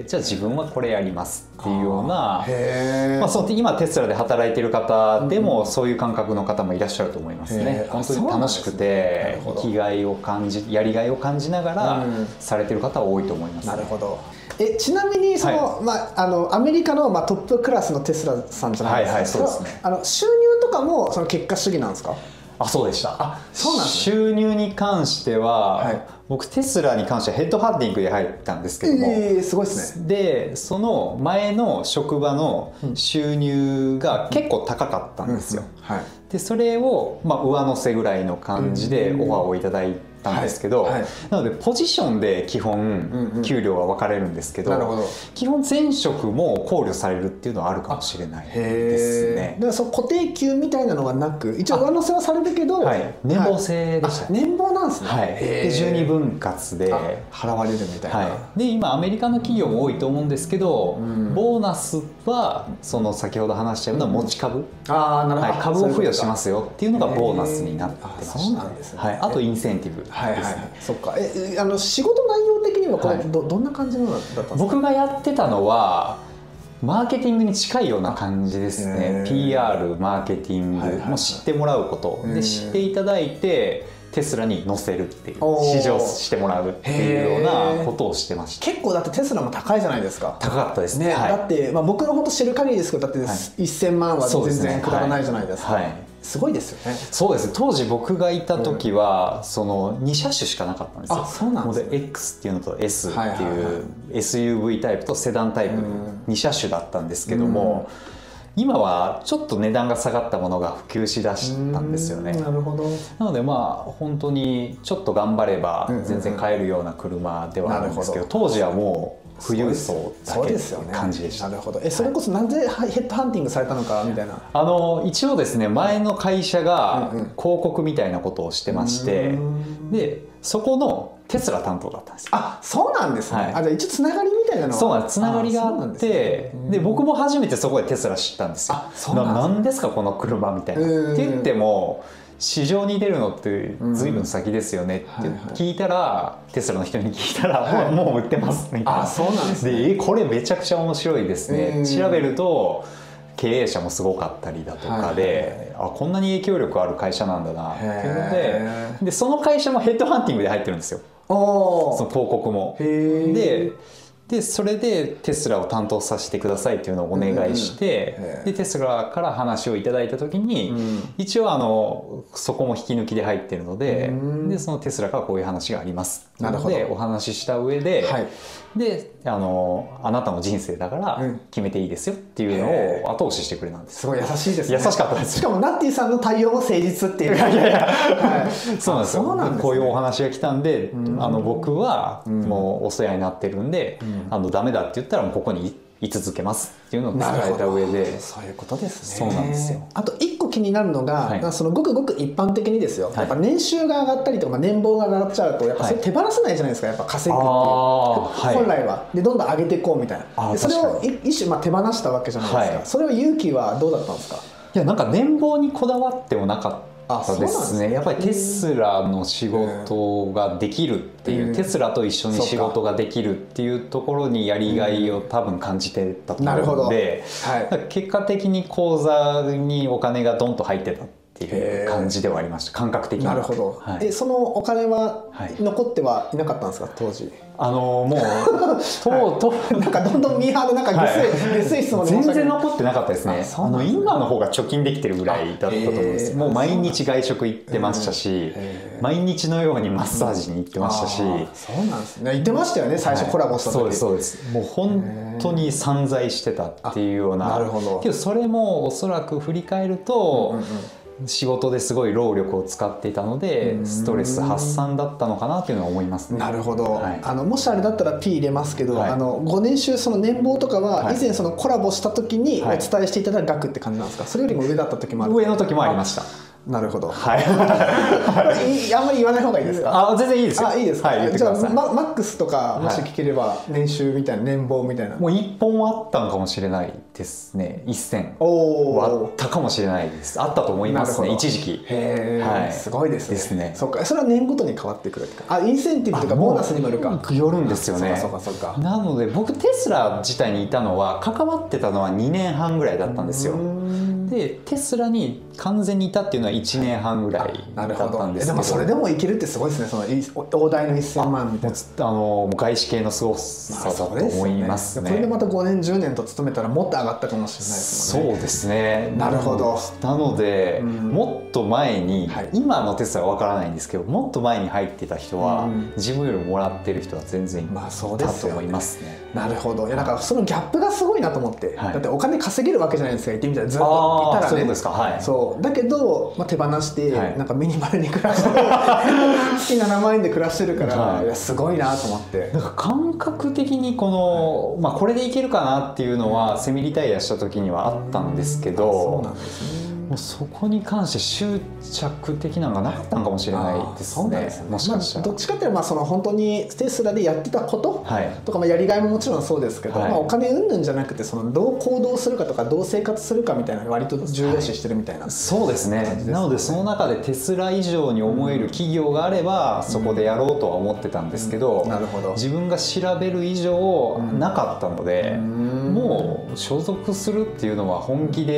じゃあ自分はこれやりますっていうような、今テスラで働いてる方でもそういう感覚の方もいらっしゃると思いますね。本当に楽しくて生きがいを感じ、やりがいを感じながらされてる方は多いと思います。 なるほど。ちなみにその、アメリカの、トップクラスのテスラさんじゃないですか。収入とかもその結果主義なんですか？ そうでした。 そうなんですね。 収入に関しては、僕テスラに関してはヘッドハンティングで入ったんですけども、 すごいですね。 でその前の職場の収入が結構高かったんですよ。でそれを上乗せぐらいの感じでオファーをいただいたんですけど、なのでポジションで基本給料は分かれるんですけど、基本前職も考慮されるっていうのはあるかもしれないですね。 でその固定給みたいなのはなく、一応上乗せはされるけど、 年俸制でした。 年俸なんですね。 で12分割で払われるみたいな。 で今アメリカの企業も多いと思うんですけど、ボーナスはその先ほど話したような持ち株、株を付与しますよっていうのがボーナスになってました。 そうなんですね。 あとインセンティブ。 そっか。仕事内容的にはこれどんな感じのだったんですか？ 僕がやってたのはマーケティングに近いような感じですね。PR、マーケティングも知ってもらうことで、知っていただいてテスラに乗せるっていう、試乗してもらうっていうようなことをしてました。 結構だってテスラも高いじゃないですか。 高かったですね。 だって僕の本当知る限りですけど、だって1000万は全然比べないじゃないですか。すごいですよね。 そうです。当時僕がいた時はその2車種しかなかったんですよ。 そうなんですね。 X っていうのと S っていう SUV タイプとセダンタイプ2車種だったんですけども、 今はちょっと値段が下がったものが普及しだしたんですよね。 なるほど。 なのでまあ本当にちょっと頑張れば全然買えるような車ではあるんですけど、当時はもう富裕層だけって感じでした。 なるほど。それこそなぜヘッドハンティングされたのかみたいな。 一応ですね、前の会社が広告みたいなことをしてまして、でそこのテスラ担当だったんですよ。 あ、そうなんですね。じゃあ一応つながりみたいなのは。 そうなんです。つながりがあって、で僕も初めてそこでテスラ知ったんですよ。なんですかこの車みたいな。って言っても市場に出るのって随分先ですよねって聞いたら、テスラの人に聞いたらもう売ってますみたいな。 あ、そうなんですね。 でこれめちゃくちゃ面白いですね。調べると経営者もすごかったりだとかで、あ、こんなに影響力ある会社なんだなっていうので、その会社もヘッドハンティングで入ってるんですよ。その広告も。でそれでテスラを担当させてくださいっていうのをお願いして、でテスラから話をいただいた時に、一応そこも引き抜きで入ってるので、でそのテスラからこういう話がありますなのでお話しした上で、であなたの人生だから決めていいですよっていうのを後押ししてくれたんです。 すごい優しいですね。 優しかったです。 しかもナッティさんの対応も誠実っていう。 そうなんですよ。こういうお話が来たんで、僕はもうお世話になってるんで、ダメだって言ったらもうここに居続けますっていうのを伝えた上で。 そういうことですね。 そうなんですよ。 あと一個気になるのが、そのごくごく一般的にですよ、やっぱ年収が上がったりとか年俸が上がっちゃうとやっぱそれ手放せないじゃないですか。やっぱ稼ぐっていう本来はでどんどん上げていこうみたいな。それを一種手放したわけじゃないですか。それは勇気はどうだったんですか？ いや、なんか年俸にこだわってもなかったですね。やっぱりテスラの仕事ができるっていう、テスラと一緒に仕事ができるっていうところにやりがいを多分感じてたと思うので、結果的に口座にお金がドンと入ってたっていう感じではありました、感覚的に。 なるほど。そのお金は残ってはいなかったんですか、当時？ もうなんかどんどんミーハーのなんか下水質問全然残ってなかったですね。今の方が貯金できてるぐらいだったと思うんです。もう毎日外食行ってましたし、毎日のようにマッサージに行ってましたし。 そうなんですね。言ってましたよね、最初コラボした時。 そうです。もう本当に散財してたっていうような。 なるほど。 けどそれもおそらく振り返ると仕事ですごい労力を使っていたのでストレス発散だったのかなというのは思いますね。 なるほど。もしあれだったら P 入れますけど、ご年収その年俸とかは以前そのコラボした時にお伝えしていただいた額って感じなんですか？それよりも上だった時もある？ 上の時もありました。 なるほど。はい。あんまり言わない方がいいですか？ 全然いいですよ。 いいですか？じゃあマックスとかもし聞ければ年収みたいな、年俸みたいな。 もう1本はあったのかもしれないですね。1銭はあったかもしれないです。あったと思いますね、一時期。 すごいですね。そっか。それは年ごとに変わってくるってか。インセンティブとかボーナスにもよるか。 よるんですよね。 そうか。 なので僕テスラ自体にいたのは関わってたのは2年半ぐらいだったんですよ。でテスラに完全にいたっていうのは1年半ぐらいだったんですけど、 でもそれでもいけるってすごいですね。その大台の1000万みたいな。 外資系のすごさだと思いますね。 これでまた5年10年と勤めたらもっと上がったかもしれないですもんね。 そうですね。 なるほど。 なのでもっと前に、今のテスラは分からないんですけど、もっと前に入ってた人は自分よりもらってる人は全然いたと思いますね。 なるほど。いや、なんかそのギャップがすごいなと思って。だってお金稼げるわけじゃないですか、言ってみたら。ずっといたらね。 そうですか。 そうだけど、手放してなんかミニマルに暮らして月7万円で暮らしてるから、いやすごいなと思って。 なんか感覚的にこの、これでいけるかなっていうのはセミリタイアした時にはあったんですけど、 そうなんですね。 もうそこに関して執着的なのがなかったのかもしれないですね。もしかしたらどっちかっていうとその本当にテスラでやってたこととか、やりがいももちろんそうですけど、お金云々じゃなくてそのどう行動するかとかどう生活するかみたいなの割と重要視してるみたいな。 そうですね。なのでその中でテスラ以上に思える企業があればそこでやろうとは思ってたんですけど、自分が調べる以上なかったので、もう所属するっていうのは本気で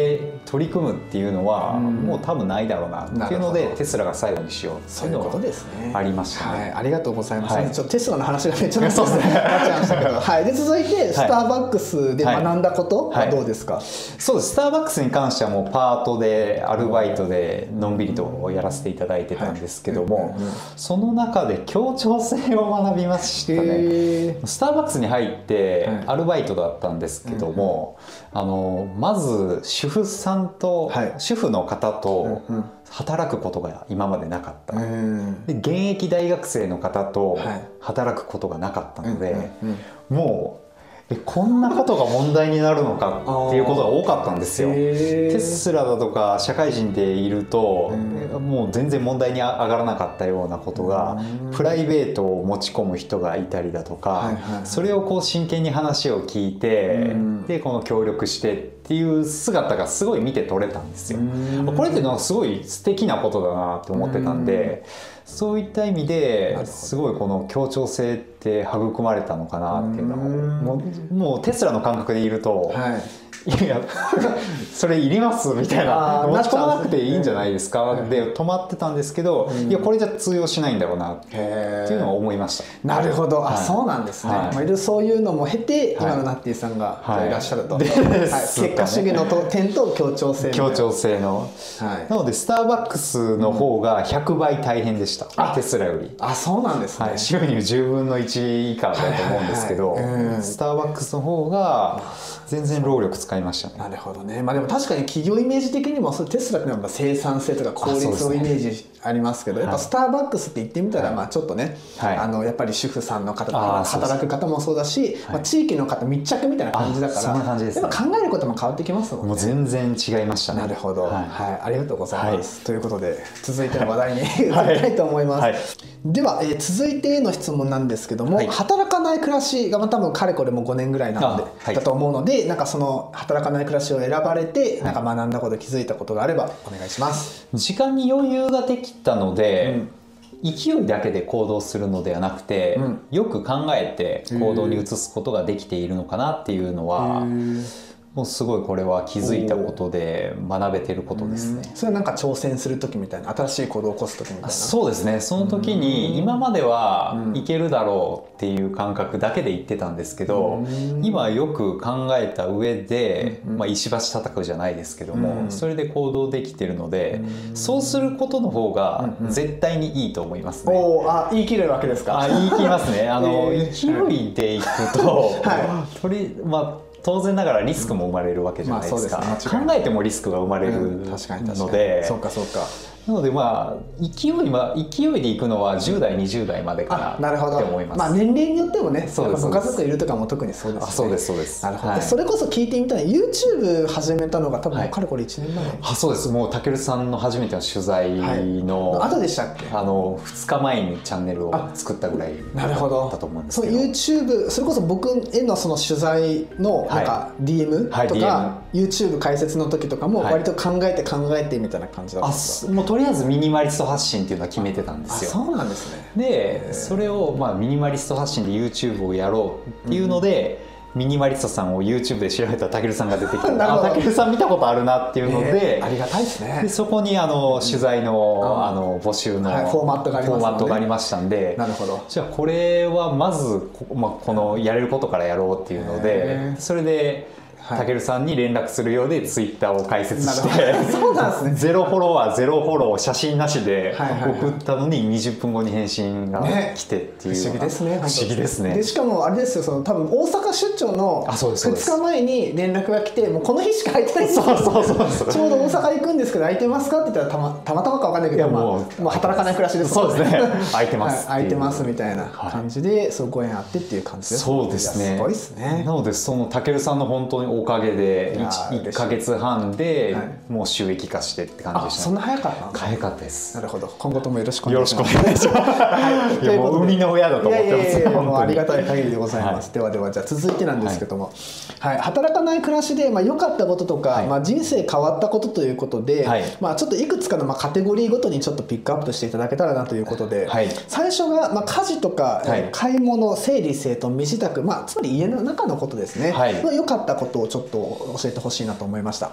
取り組むっていうのはもう多分ないだろうなっていうので、テスラが最後にしようっていうのがありましたね。 ありがとうございます。ちょっとテスラの話がめっちゃなっちゃいましたけど、はい。で続いてスターバックスで学んだことはどうですか？ そうです。スターバックスに関してはもうパートでアルバイトでのんびりとやらせていただいてたんですけども、その中で協調性を学びましたね。スターバックスに入ってアルバイトだったんですけども、まず主婦さんと、主婦の方と働くことが今までなかった。で現役大学生の方と働くことがなかったので、もうこんなことが問題になるのかっていうことが多かったんですよ。テスラだとか社会人でいるともう全然問題に上がらなかったようなことがプライベートを持ち込む人がいたりだとか、それをこう真剣に話を聞いてでこの協力してっていう姿がすごい見て取れたんですよ。これってのはすごい素敵なことだなと思ってたんで、そういった意味ですごいこの協調性って育まれたのかなっていうのをもうテスラの感覚でいると、いやそれいりますみたいな、持ち込まなくていいんじゃないですかで止まってたんですけど、いやこれじゃ通用しないんだろうなっていうのは思いました。 なるほど、そうなんですね。そういうのも経て今のナッティさんがいらっしゃると。結果主義の点と協調性の。なのでスターバックスの方が100倍大変でした、テスラより。 そうなんですね。 収入10分の1以下だと思うんですけど、スターバックスの方が全然労力使いましたね。 なるほどね。でも確かに企業イメージ的にもテスラっていうのは生産性とか効率をイメージありますけど、やっぱスターバックスって言ってみたらちょっとね、やっぱり主婦さんの方とか働く方もそうだし、地域の方密着みたいな感じだから、やっぱ考えることも変わってきますもんね。 もう全然違いましたね。 なるほど。ありがとうございます。ということで続いての話題に移りたいと思います。では続いての質問なんですけども、働かない暮らしが多分かれこれも5年ぐらいなのでだと思うので、なんかその働かない暮らしを選ばれてなんか学んだこと、気づいたことがあればお願いします。 時間に余裕ができたので、勢いだけで行動するのではなくて、よく考えて行動に移すことができているのかなっていうのはもうすごいこれは気づいたことで学べてることですね。 それはなんか挑戦する時みたいな、新しい行動を起こす時みたいな。 そうですね。その時に今まではいけるだろうっていう感覚だけで言ってたんですけど、今よく考えた上で、石橋叩くじゃないですけども、それで行動できてるので、そうすることの方が絶対にいいと思いますね。 言い切れるわけですか？ 言い切りますね。勢いでいくと当然ながらリスクも生まれるわけじゃないですか。考えてもリスクが生まれるので、なので勢いでいくのは10代20代までかなって思います。 年齢によってもね、ご家族いるとかも特にそうですね。 そうですそうです。 なるほど。それこそ聞いてみたい、YouTube 始めたのが多分かれこれ1年前。 そうです。もうたけるさんの初めての取材の後でしたっけ ？2日前にチャンネルを作ったぐらいだったと思うんですけど、 YouTube、それこそ僕へのその取材のなんか DM とか YouTube 解説の時とかも割と考えてみたいな感じだったんですか？ もうとりあえずミニマリスト発信っていうのは決めてたんですよ。 そうなんですね。 でそれをミニマリスト発信で YouTube をやろうっていうので、ミニマリストさんを YouTube で調べたらたけるさんが出てきてたけるさん見たことあるなっていうので、 ありがたいですね。 でそこに取材の募集のフォーマットがありましたんで、 なるほど。 じゃあこれはまずこのやれることからやろうっていうので、それでたけるさんに連絡するようでツイッターを開設してそうなんですね。 ゼロフォロワーゼロフォロー写真なしで送ったのに20分後に返信が来てっていう、 不思議ですね。 不思議ですね。 でしかもあれですよ、多分大阪出張の2日前に連絡が来て、もうこの日しか空いてないんですよ。ちょうど大阪行くんですけど空いてますかって言ったらたまたまか分かんないけど、もう働かない暮らしですそうですね。空いてます空いてますみたいな感じでご縁あってっていう感じです。 そうですね。 すごいですね。 なのでそのたけるさんの本当におかげで1ヶ月半でもう収益化してって感じでした。 そんな早かった？ 早かったです。 なるほど。今後ともよろしくお願いします。 よろしくお願いします。いやもう生みの親だと思ってます。 もうありがたい限りでございます。ではじゃあ続いてなんですけども、働かない暮らしで良かったこととか人生変わったことということで、ちょっといくつかのカテゴリーごとにちょっとピックアップしていただけたらなということで、最初が家事とか買い物、整理整頓、身支度、つまり家の中のことですね。良かったことをちょっと教えてほしいなと思いました。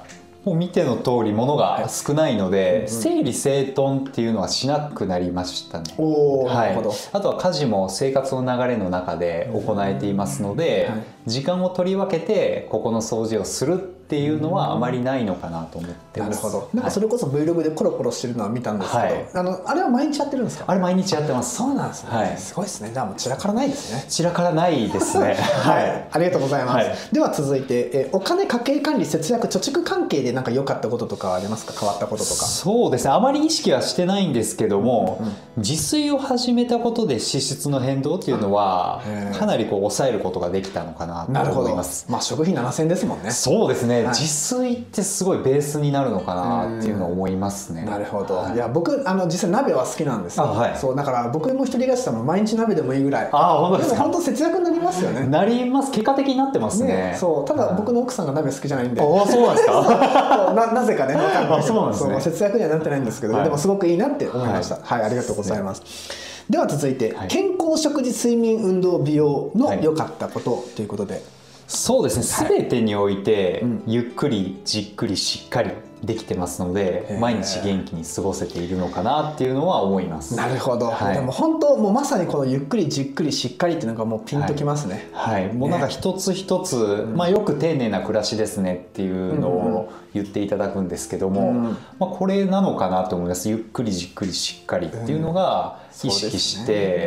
もう見ての通り物が少ないので、整理整頓っていうのはしなくなりましたね。 なるほど。 あとは家事も生活の流れの中で行えていますので、時間を取り分けてここの掃除をするっていうのはあまりないのかなと思ってます。 なるほど。なんかそれこそ Vlog でコロコロしてるのは見たんですけど、あれは毎日やってるんですか？ あれ毎日やってます。 そうなんですね。すごいですね。じゃあもう散らからないですね。 散らからないですね。 はい。ありがとうございます。では続いて、お金、家計管理、節約、貯蓄関係でなんか良かったこととかありますか？変わったこととか。 そうですね。あまり意識はしてないんですけども、自炊を始めたことで支出の変動っていうのはかなりこう抑えることができたのかなと思います。 まあ食費7000円ですもんね。 そうですね。自炊ってすごいベースになるのかなっていうのを思いますね。 なるほど。いや僕実際鍋は好きなんですよ。そうだから僕も一人暮らしさんも毎日鍋でもいいぐらい。 本当ですか？ でも本当節約になりますよね。 なります。結果的になってますね。 そう。ただ僕の奥さんが鍋好きじゃないんで。 そうなんですか？ なぜかね。 そうなんですね。 節約にはなってないんですけど、でもすごくいいなって思いました。はい、ありがとうございます。では続いて、健康、食事、睡眠、運動、美容の良かったことということで。 そうですね。全てにおいてゆっくりじっくりしっかりできてますので、毎日元気に過ごせているのかなっていうのは思います。 なるほど。でも本当もうまさにこのゆっくりじっくりしっかりっていうのがもうピンときますね。 もうなんか一つ一つ、よく丁寧な暮らしですねっていうのを言っていただくんですけども、これなのかなと思います。ゆっくりじっくりしっかりっていうのが意識して、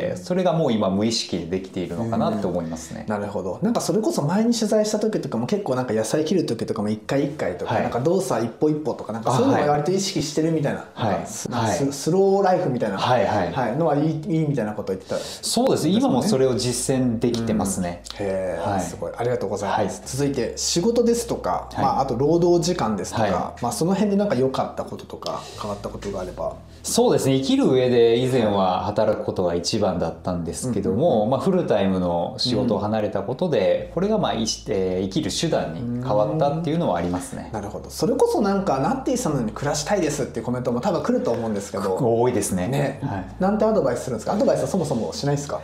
それがもう今無意識でできているのかなって思いますね。 なるほど。なんかそれこそ前に取材した時とかも結構なんか野菜切る時とかも一回一回とか、なんか動作一歩一歩とかなんかそういうのを割と意識してるみたいな、スローライフみたいなのはいいみたいなことを言ってた。 そうです。今もそれを実践できてますね。 すごいありがとうございます。続いて仕事ですとか、あと労働時間ですとか、その辺でなんか良かったこととか変わったことがあれば。 そうですね。生きる上で以前は働くことが一番だったんですけども、フルタイムの仕事を離れたことで、これが生きる手段に変わったっていうのはありますね。 なるほど。それこそなんかナッティさんのように暮らしたいですっていうコメントも多分来ると思うんですけど、 多いですね。 なんてアドバイスするんですか？アドバイスはそもそもしないですか？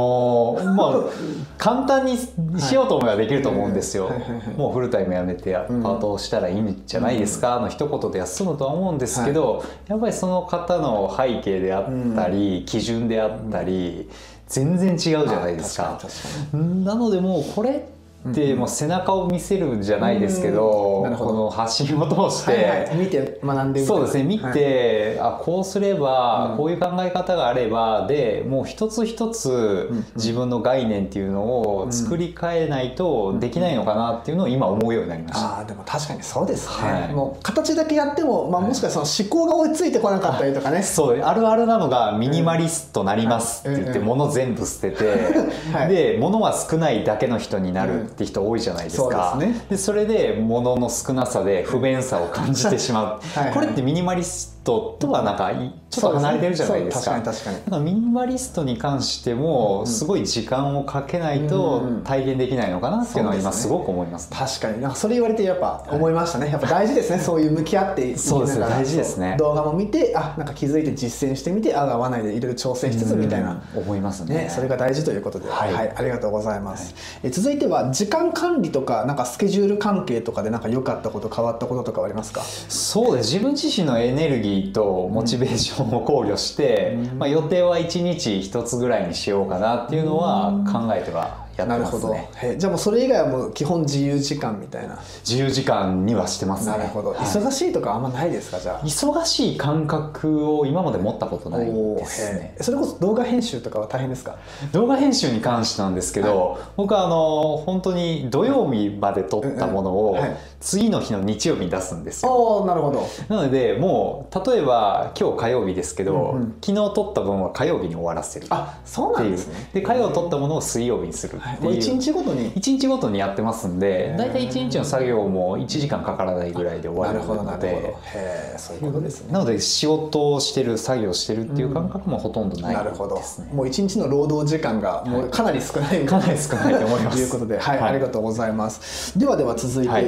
簡単にしようと思えばできると思うんですよ。もうフルタイムやめてパートをしたらいいんじゃないですかの一言で休むとは思うんですけど、やっぱりその方の背景であったり基準であったり全然違うじゃないですか。なのでもうこれってもう背中を見せるんじゃないですけど、この発信を通して見て学んでみる。 そうですね。見てこうすればこういう考え方があればでもう一つ一つ自分の概念っていうのを作り変えないとできないのかなっていうのを今思うようになりました。 でも確かにそうですね。もう形だけやってももしかしたら思考が追いついてこなかったりとかね。 そうあるあるなのがミニマリストになりますって言って物全部捨ててで物は少ないだけの人になるって人多いじゃないですか。でそれで物の少なさで不便さを感じてしまう。これってミニマリストとはなんかちょっと離れてるじゃないですか。だからミニマリストに関してもすごい時間をかけないと体現できないのかなっていうのは今すごく思います。 確かになんかそれ言われてやっぱ思いましたね。やっぱ大事ですね。そういう向き合っていきながら。そうです。 大事ですね。 動画も見てなんか気づいて実践してみて合わないでいろいろ調整しつつみたいな思いますね。 それが大事ということで、ありがとうございます。続いては時間管理とかなんかスケジュール関係とかでなんか良かったこと変わったこととかありますか？ そうです。自分自身のエネルギーとモチベーションを考慮して、予定は1日1つぐらいにしようかなっていうのは考えてはやってますね。 じゃあもうそれ以外はもう基本自由時間みたいな。 自由時間にはしてますね。 なるほど。忙しいとかあんまないですか？じゃあ忙しい感覚を今まで持ったことないですね。 それこそ動画編集とかは大変ですか？ 動画編集に関してなんですけど、僕は本当に土曜日まで撮ったものを次の日の日曜日に出すんですよ。 なるほど。 なのでもう例えば今日火曜日ですけど、昨日撮った分は火曜日に終わらせる。 そうなんですね。 で火曜撮ったものを水曜日にする。 もう1日ごとに 1日ごとにやってますんで、だいたい1日の作業も1時間かからないぐらいで終わるので、 そういうことですね。 なので仕事をしてる作業してるっていう感覚もほとんどないですね。 もう1日の労働時間がもうかなり少ないと思います。 ということで、ありがとうございます。では続いてなんか夢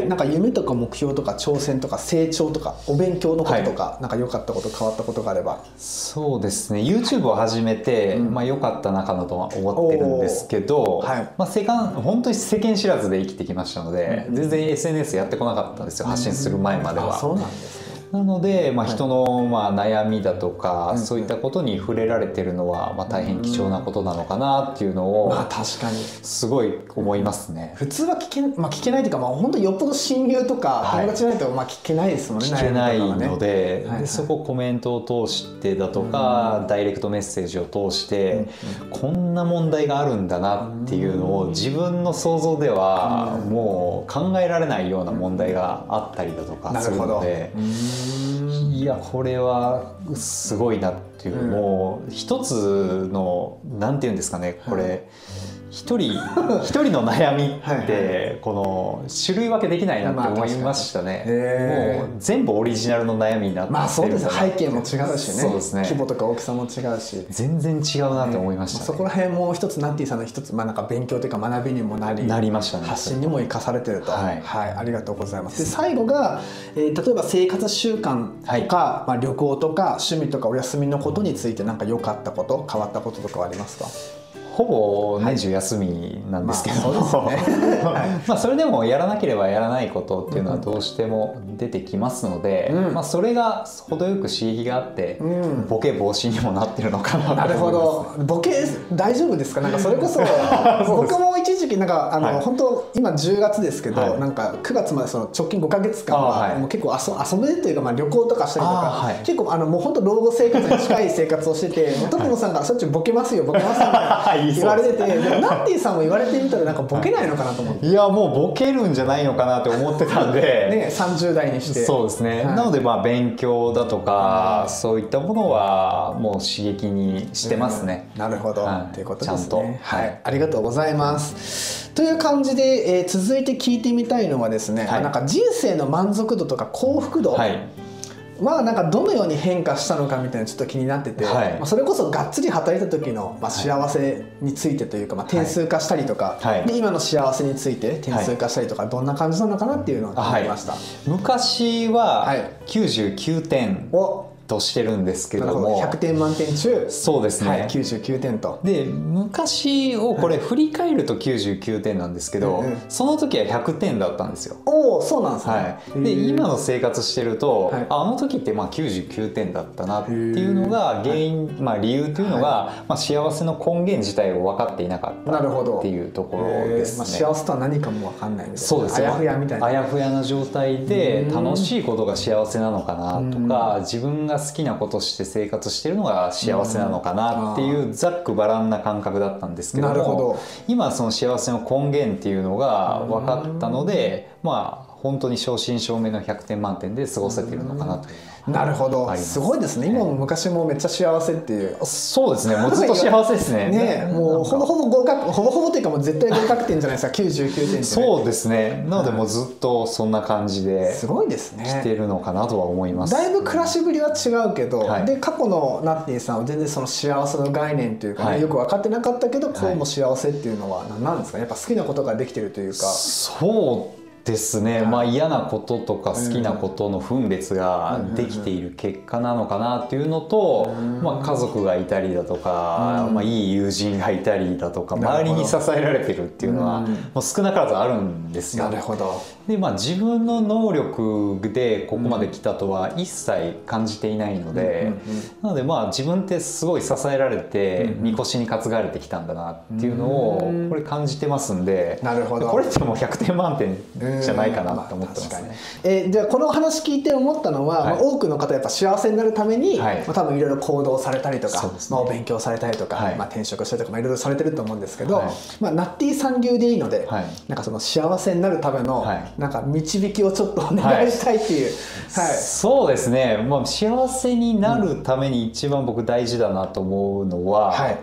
夢とか目標とか挑戦とか成長とかお勉強のこととか、なんか良かったこと変わったことがあれば。 そうですね、 YouTube を始めて、良かったなかなとは思ってるんですけど、本当に世間知らずで生きてきましたので、全然 SNS やってこなかったんですよ、発信する前までは。 そうなんですね。 なので、人の悩みだとか、そういったことに触れられてるのは、大変貴重なことなのかなっていうのを、 確かにすごい思いますね。 普通は聞けないというか、本当によっぽど親友とか友達じゃないと聞けないですもんね。 聞けないので、そこコメントを通してだとか、ダイレクトメッセージを通して、こんな問題があるんだなっていうのを自分の想像ではもう考えられないような問題があったりだとかするので。いや、これはすごいなっていう、もう一つのなんていうんですかね、これ一人の悩みってこの種類分けできないなって思いましたね。もう全部オリジナルの悩みになってる。 そうですね、背景も違うしね。 そうですね、 規模とか大きさも違うし、 全然違うなって思いましたね。 そこら辺も一つナッティさんの一つなんか勉強というか学びにもなりましたね。 発信にも生かされてると。はい、ありがとうございます。で最後が、例えば生活習慣とか、旅行とか趣味とかお休みのことについて何か良かったこと変わったこととかはありますか？ ほぼ年中休みなんですけど、それでもやらなければやらないことっていうのはどうしても出てきますので、それが程よく刺激があって、ボケ防止にもなってるのかなと思います。 なるほど。ボケ大丈夫ですか？なんかそれこそ僕も一時期なんか本当今10月ですけど、なんか9月までその直近5ヶ月間はもう結構遊べるというか、旅行とかしたりとか、結構もう本当老後生活に近い生活をしてて、トモさんがしょっちゅうボケますよボケますよみたいな言われてて、でもナッティさんも言われてみたらなんかボケないのかなと思って、 いやもうボケるんじゃないのかなって思ってたんで 30代にして。 そうですね、なので勉強だとか、そういったものはもう刺激にしてますね。 なるほど、ということですね。ありがとうございます。という感じで、続いて聞いてみたいのはですね、なんか人生の満足度とか幸福度、なんかどのように変化したのかみたいなちょっと気になってて、それこそがっつり働いた時の幸せについてというか、点数化したりとか、で今の幸せについて点数化したりとか、どんな感じなのかなっていうのを聞きました。 昔は99点としてるんですけども、 100点満点中そうですね、 99点と。 で昔をこれ振り返ると99点なんですけど、その時は100点だったんですよ。 おお、そうなんですね。 で今の生活してると、あの時って99点だったなっていうのが原因、理由っていうのが、幸せの根源自体を分かっていなかったっていうところですね。 幸せとは何かも分かんないみたいな。 そうですね、 あやふやみたいな、 あやふやな状態で楽しいことが幸せなのかなとか、自分が好きなことして生活してるのが幸せなのかなっていうざっくばらんな感覚だったんですけども、今その幸せの根源っていうのが分かったので、本当に正真正銘の100点満点で過ごせてるのかなと。 なるほど、すごいですね。今も昔もめっちゃ幸せっていう。 そうですね、もうずっと幸せですね。 もうほぼほぼ合格、ほぼほぼというかもう絶対合格点じゃないですか、99点って、ね。 そうですね、なのでもうずっとそんな感じですごいですね、 来てるのかなとは思います。 だいぶ暮らしぶりは違うけど、で過去のナッティさんは全然その幸せの概念というか、よく分かってなかったけど、こうも幸せっていうのは何ですかね。やっぱ好きなことができてるというか。 そうですね、嫌なこととか好きなことの分別ができている結果なのかなっていうのと、家族がいたりだとか、いい友人がいたりだとか、周りに支えられてるっていうのはもう少なからずあるんですよ。 なるほど。 で自分の能力でここまで来たとは一切感じていないので、なので自分ってすごい支えられてみこしに担がれてきたんだなっていうのをこれ感じてますんで、 なるほど、 これってもう100点満点じゃないかなと思ってますね。 じゃあこの話聞いて思ったのは、多くの方やっぱ幸せになるために、多分いろいろ行動されたりとか、お勉強されたりとか、転職したりとかいろいろされてると思うんですけど、ナッティさん流でいいので、なんかその幸せになるためのなんか導きをちょっとお願いしたいっていう。 そうですね、幸せになるために一番僕大事だなと思うのは、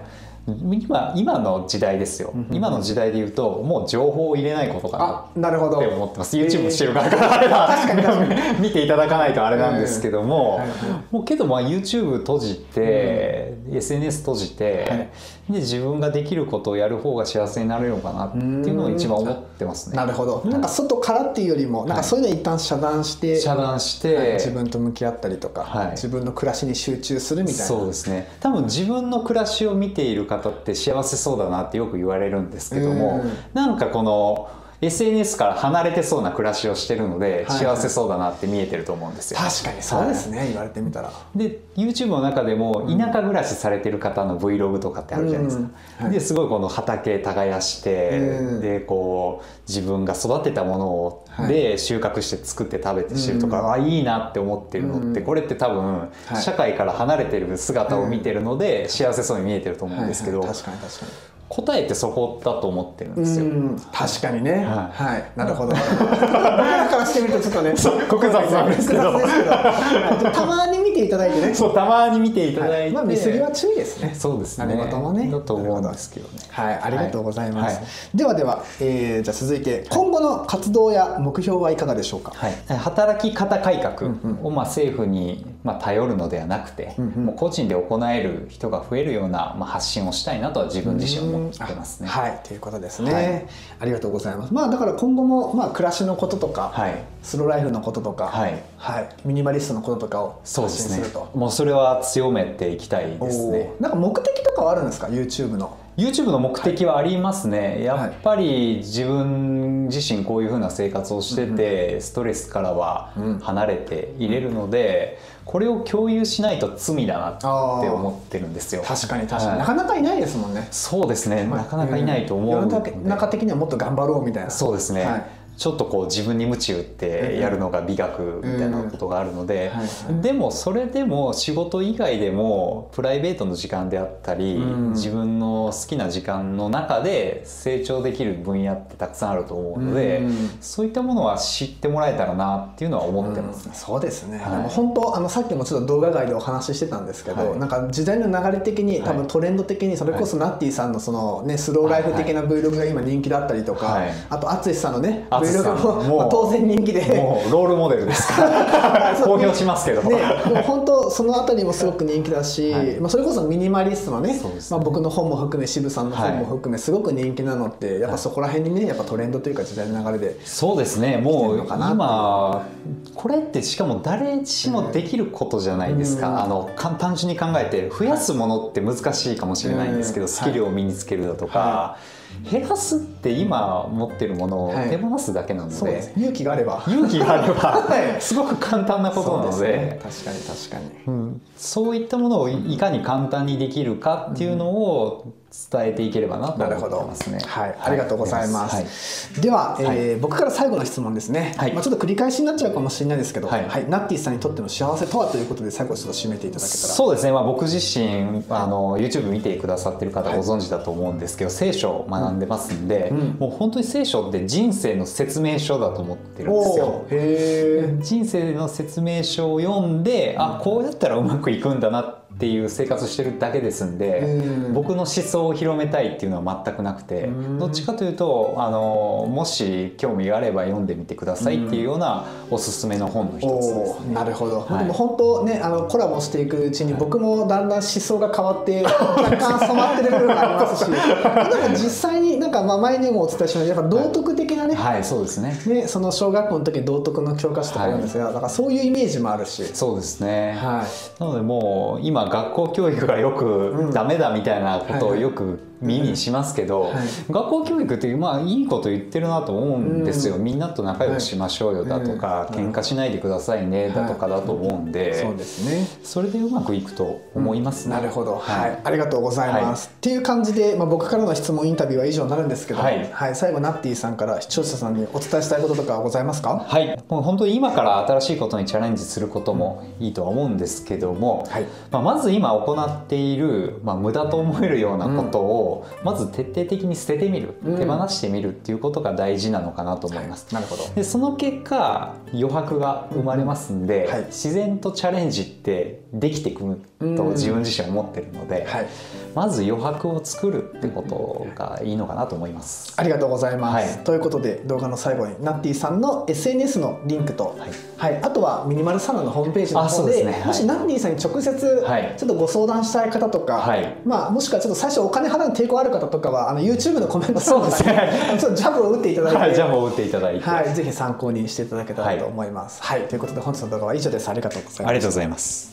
今の時代ですよ、今の時代で言うともう情報を入れないことかなって思ってます。 YouTube してる側から見ていただかないとあれなんですけども、もうけどYouTube 閉じて、SNS 閉じて、で自分ができることをやる方が幸せになれるのかなっていうのを一番思ってますね。 なるほど。なんか外からっていうよりもなんかそういうのを一旦遮断して自分と向き合ったりとか、自分の暮らしに集中するみたいな。 そうですね。多分自分の暮らしを見ている方って幸せそうだなってよく言われるんですけども、なんかこのSNS から離れてそうな暮らしをしてるので幸せそうだなって見えてると思うんですよ。 確かにそうですね、言われてみたら。 で YouTube の中でも田舎暮らしされてる方の Vlog とかってあるじゃないですか。ですごいこの畑耕して、でこう自分が育てたものをで収穫して作って食べてしてるとか、いいなって思ってるのって、これって多分社会から離れてる姿を見てるので幸せそうに見えてると思うんですけど、 確かに確かに答えってそこだと思ってるんですよ。 確かにね。はい、なるほど。僕らからしてみるとちょっとね、 複雑なんですけど、 たまに見ていただいてね。 そう、たまに見ていただいて、 見過ぎは注意ですね。 そうですね。 何事もね。 だと思うんですけどね。 はい、ありがとうございます。ではでは、じゃあ続いて今後の活動や目標はいかがでしょうか。 働き方改革を政府に頼るのではなくて、もう個人で行える人が増えるような発信をしたいなとは自分自身思ってますね。 はい、ということですね。ありがとうございます。だから今後も暮らしのこととか、スローライフのこととか、ミニマリストのこととかを発信すると。 もうそれは強めていきたいですね。 なんか目的とかはあるんですか、YouTube の。 YouTube の目的はありますね。やっぱり自分自身こういう風な生活をしてて、ストレスからは離れていれるので、これを共有しないと罪だなって思ってるんですよ。 確かに確かに、なかなかいないですもんね。 そうですね、なかなかいないと思うので、 世の中的にはもっと頑張ろうみたいな。 そうですね、ちょっとこう自分に鞭打ってやるのが美学みたいなことがあるので、でもそれでも仕事以外でもプライベートの時間であったり、自分の好きな時間の中で成長できる分野ってたくさんあると思うので、そういったものは知ってもらえたらなっていうのは思ってますね。 そうですね。本当さっきもちょっと動画外でお話ししてたんですけど、なんか時代の流れ的に多分トレンド的にそれこそナッティさんのそのねスローライフ的な Vlog が今人気だったりとか、あと淳さんのねVlog も当然人気で、 もうロールモデルですから公表しますけどね。でも本当そのあたりもすごく人気だし、それこそミニマリストのね、僕の本も含め渋さんの本も含めすごく人気なのって、やっぱそこら辺にねやっぱトレンドというか時代の流れで。 そうですね。もう今これってしかも誰しもできることじゃないですか。単純に考えて増やすものって難しいかもしれないんですけど、スキルを身につけるだとか、減らすって今持ってるものを手放すだけなので、 勇気があればすごく簡単なことなので、 確かに確かに、 そういったものをいかに簡単にできるかっていうのを伝えていければなと思ってますね。 はい、ありがとうございます。では僕から最後の質問ですね。ちょっと繰り返しになっちゃうかもしれないですけど、ナッティさんにとっての幸せとはということで最後ちょっと締めていただけたら。 そうですね。僕自身YouTube 見てくださってる方ご存知だと思うんですけど、聖書を学んでますんで、もう本当に聖書って人生の説明書だと思ってるんですよ。人生の説明書を読んで、こうやったらうまくいくんだなっていう生活してるだけですんで、僕の思想を広めたいっていうのは全くなくて、どっちかというともし興味があれば読んでみてくださいっていうようなおすすめの本の一つですね。 なるほど。でも本当ね、コラボしていくうちに僕もだんだん思想が変わって若干染まってる部分がありますし、でも実際になんか前にもお伝えしましたやっぱ道徳的なね、 そうですね。 でその小学校の時道徳の教科書とかあるんですが、だからそういうイメージもあるし。 そうですね。なのでもう今学校教育がよくダメだみたいなことをよく耳にしますけど、学校教育っていいこと言ってるなと思うんですよ。みんなと仲良くしましょうよだとか、喧嘩しないでくださいねだとかだと思うんで、 そうですね。 それでうまくいくと思いますね。 なるほど。ありがとうございます。っていう感じで僕からの質問インタビューは以上になるんですけど、最後ナッティさんから視聴者さんにお伝えしたいこととかございますか？ はい。もう本当に今から新しいことにチャレンジすることもいいとは思うんですけども、まず今行っている無駄と思えるようなことををまず徹底的に捨ててみる、手放してみるっていうことが大事なのかなと思います。 なるほど。 でその結果余白が生まれますんで、自然とチャレンジってできてくると自分自身思ってるので、まず余白を作るってことがいいのかなと思います。 ありがとうございます。ということで動画の最後にナッティさんの SNS のリンクと、あとはミニマルサロンのホームページの方で、もしナッティさんに直接ちょっとご相談したい方とか、もしくはちょっと最初お金払う抵抗ある方とかはYouTube のコメント欄とかにちょっとジャブを打っていただいて、 ジャブを打っていただいて、 ぜひ参考にしていただけたらと思います。ということで本日の動画は以上です。ありがとうございます。 ありがとうございます。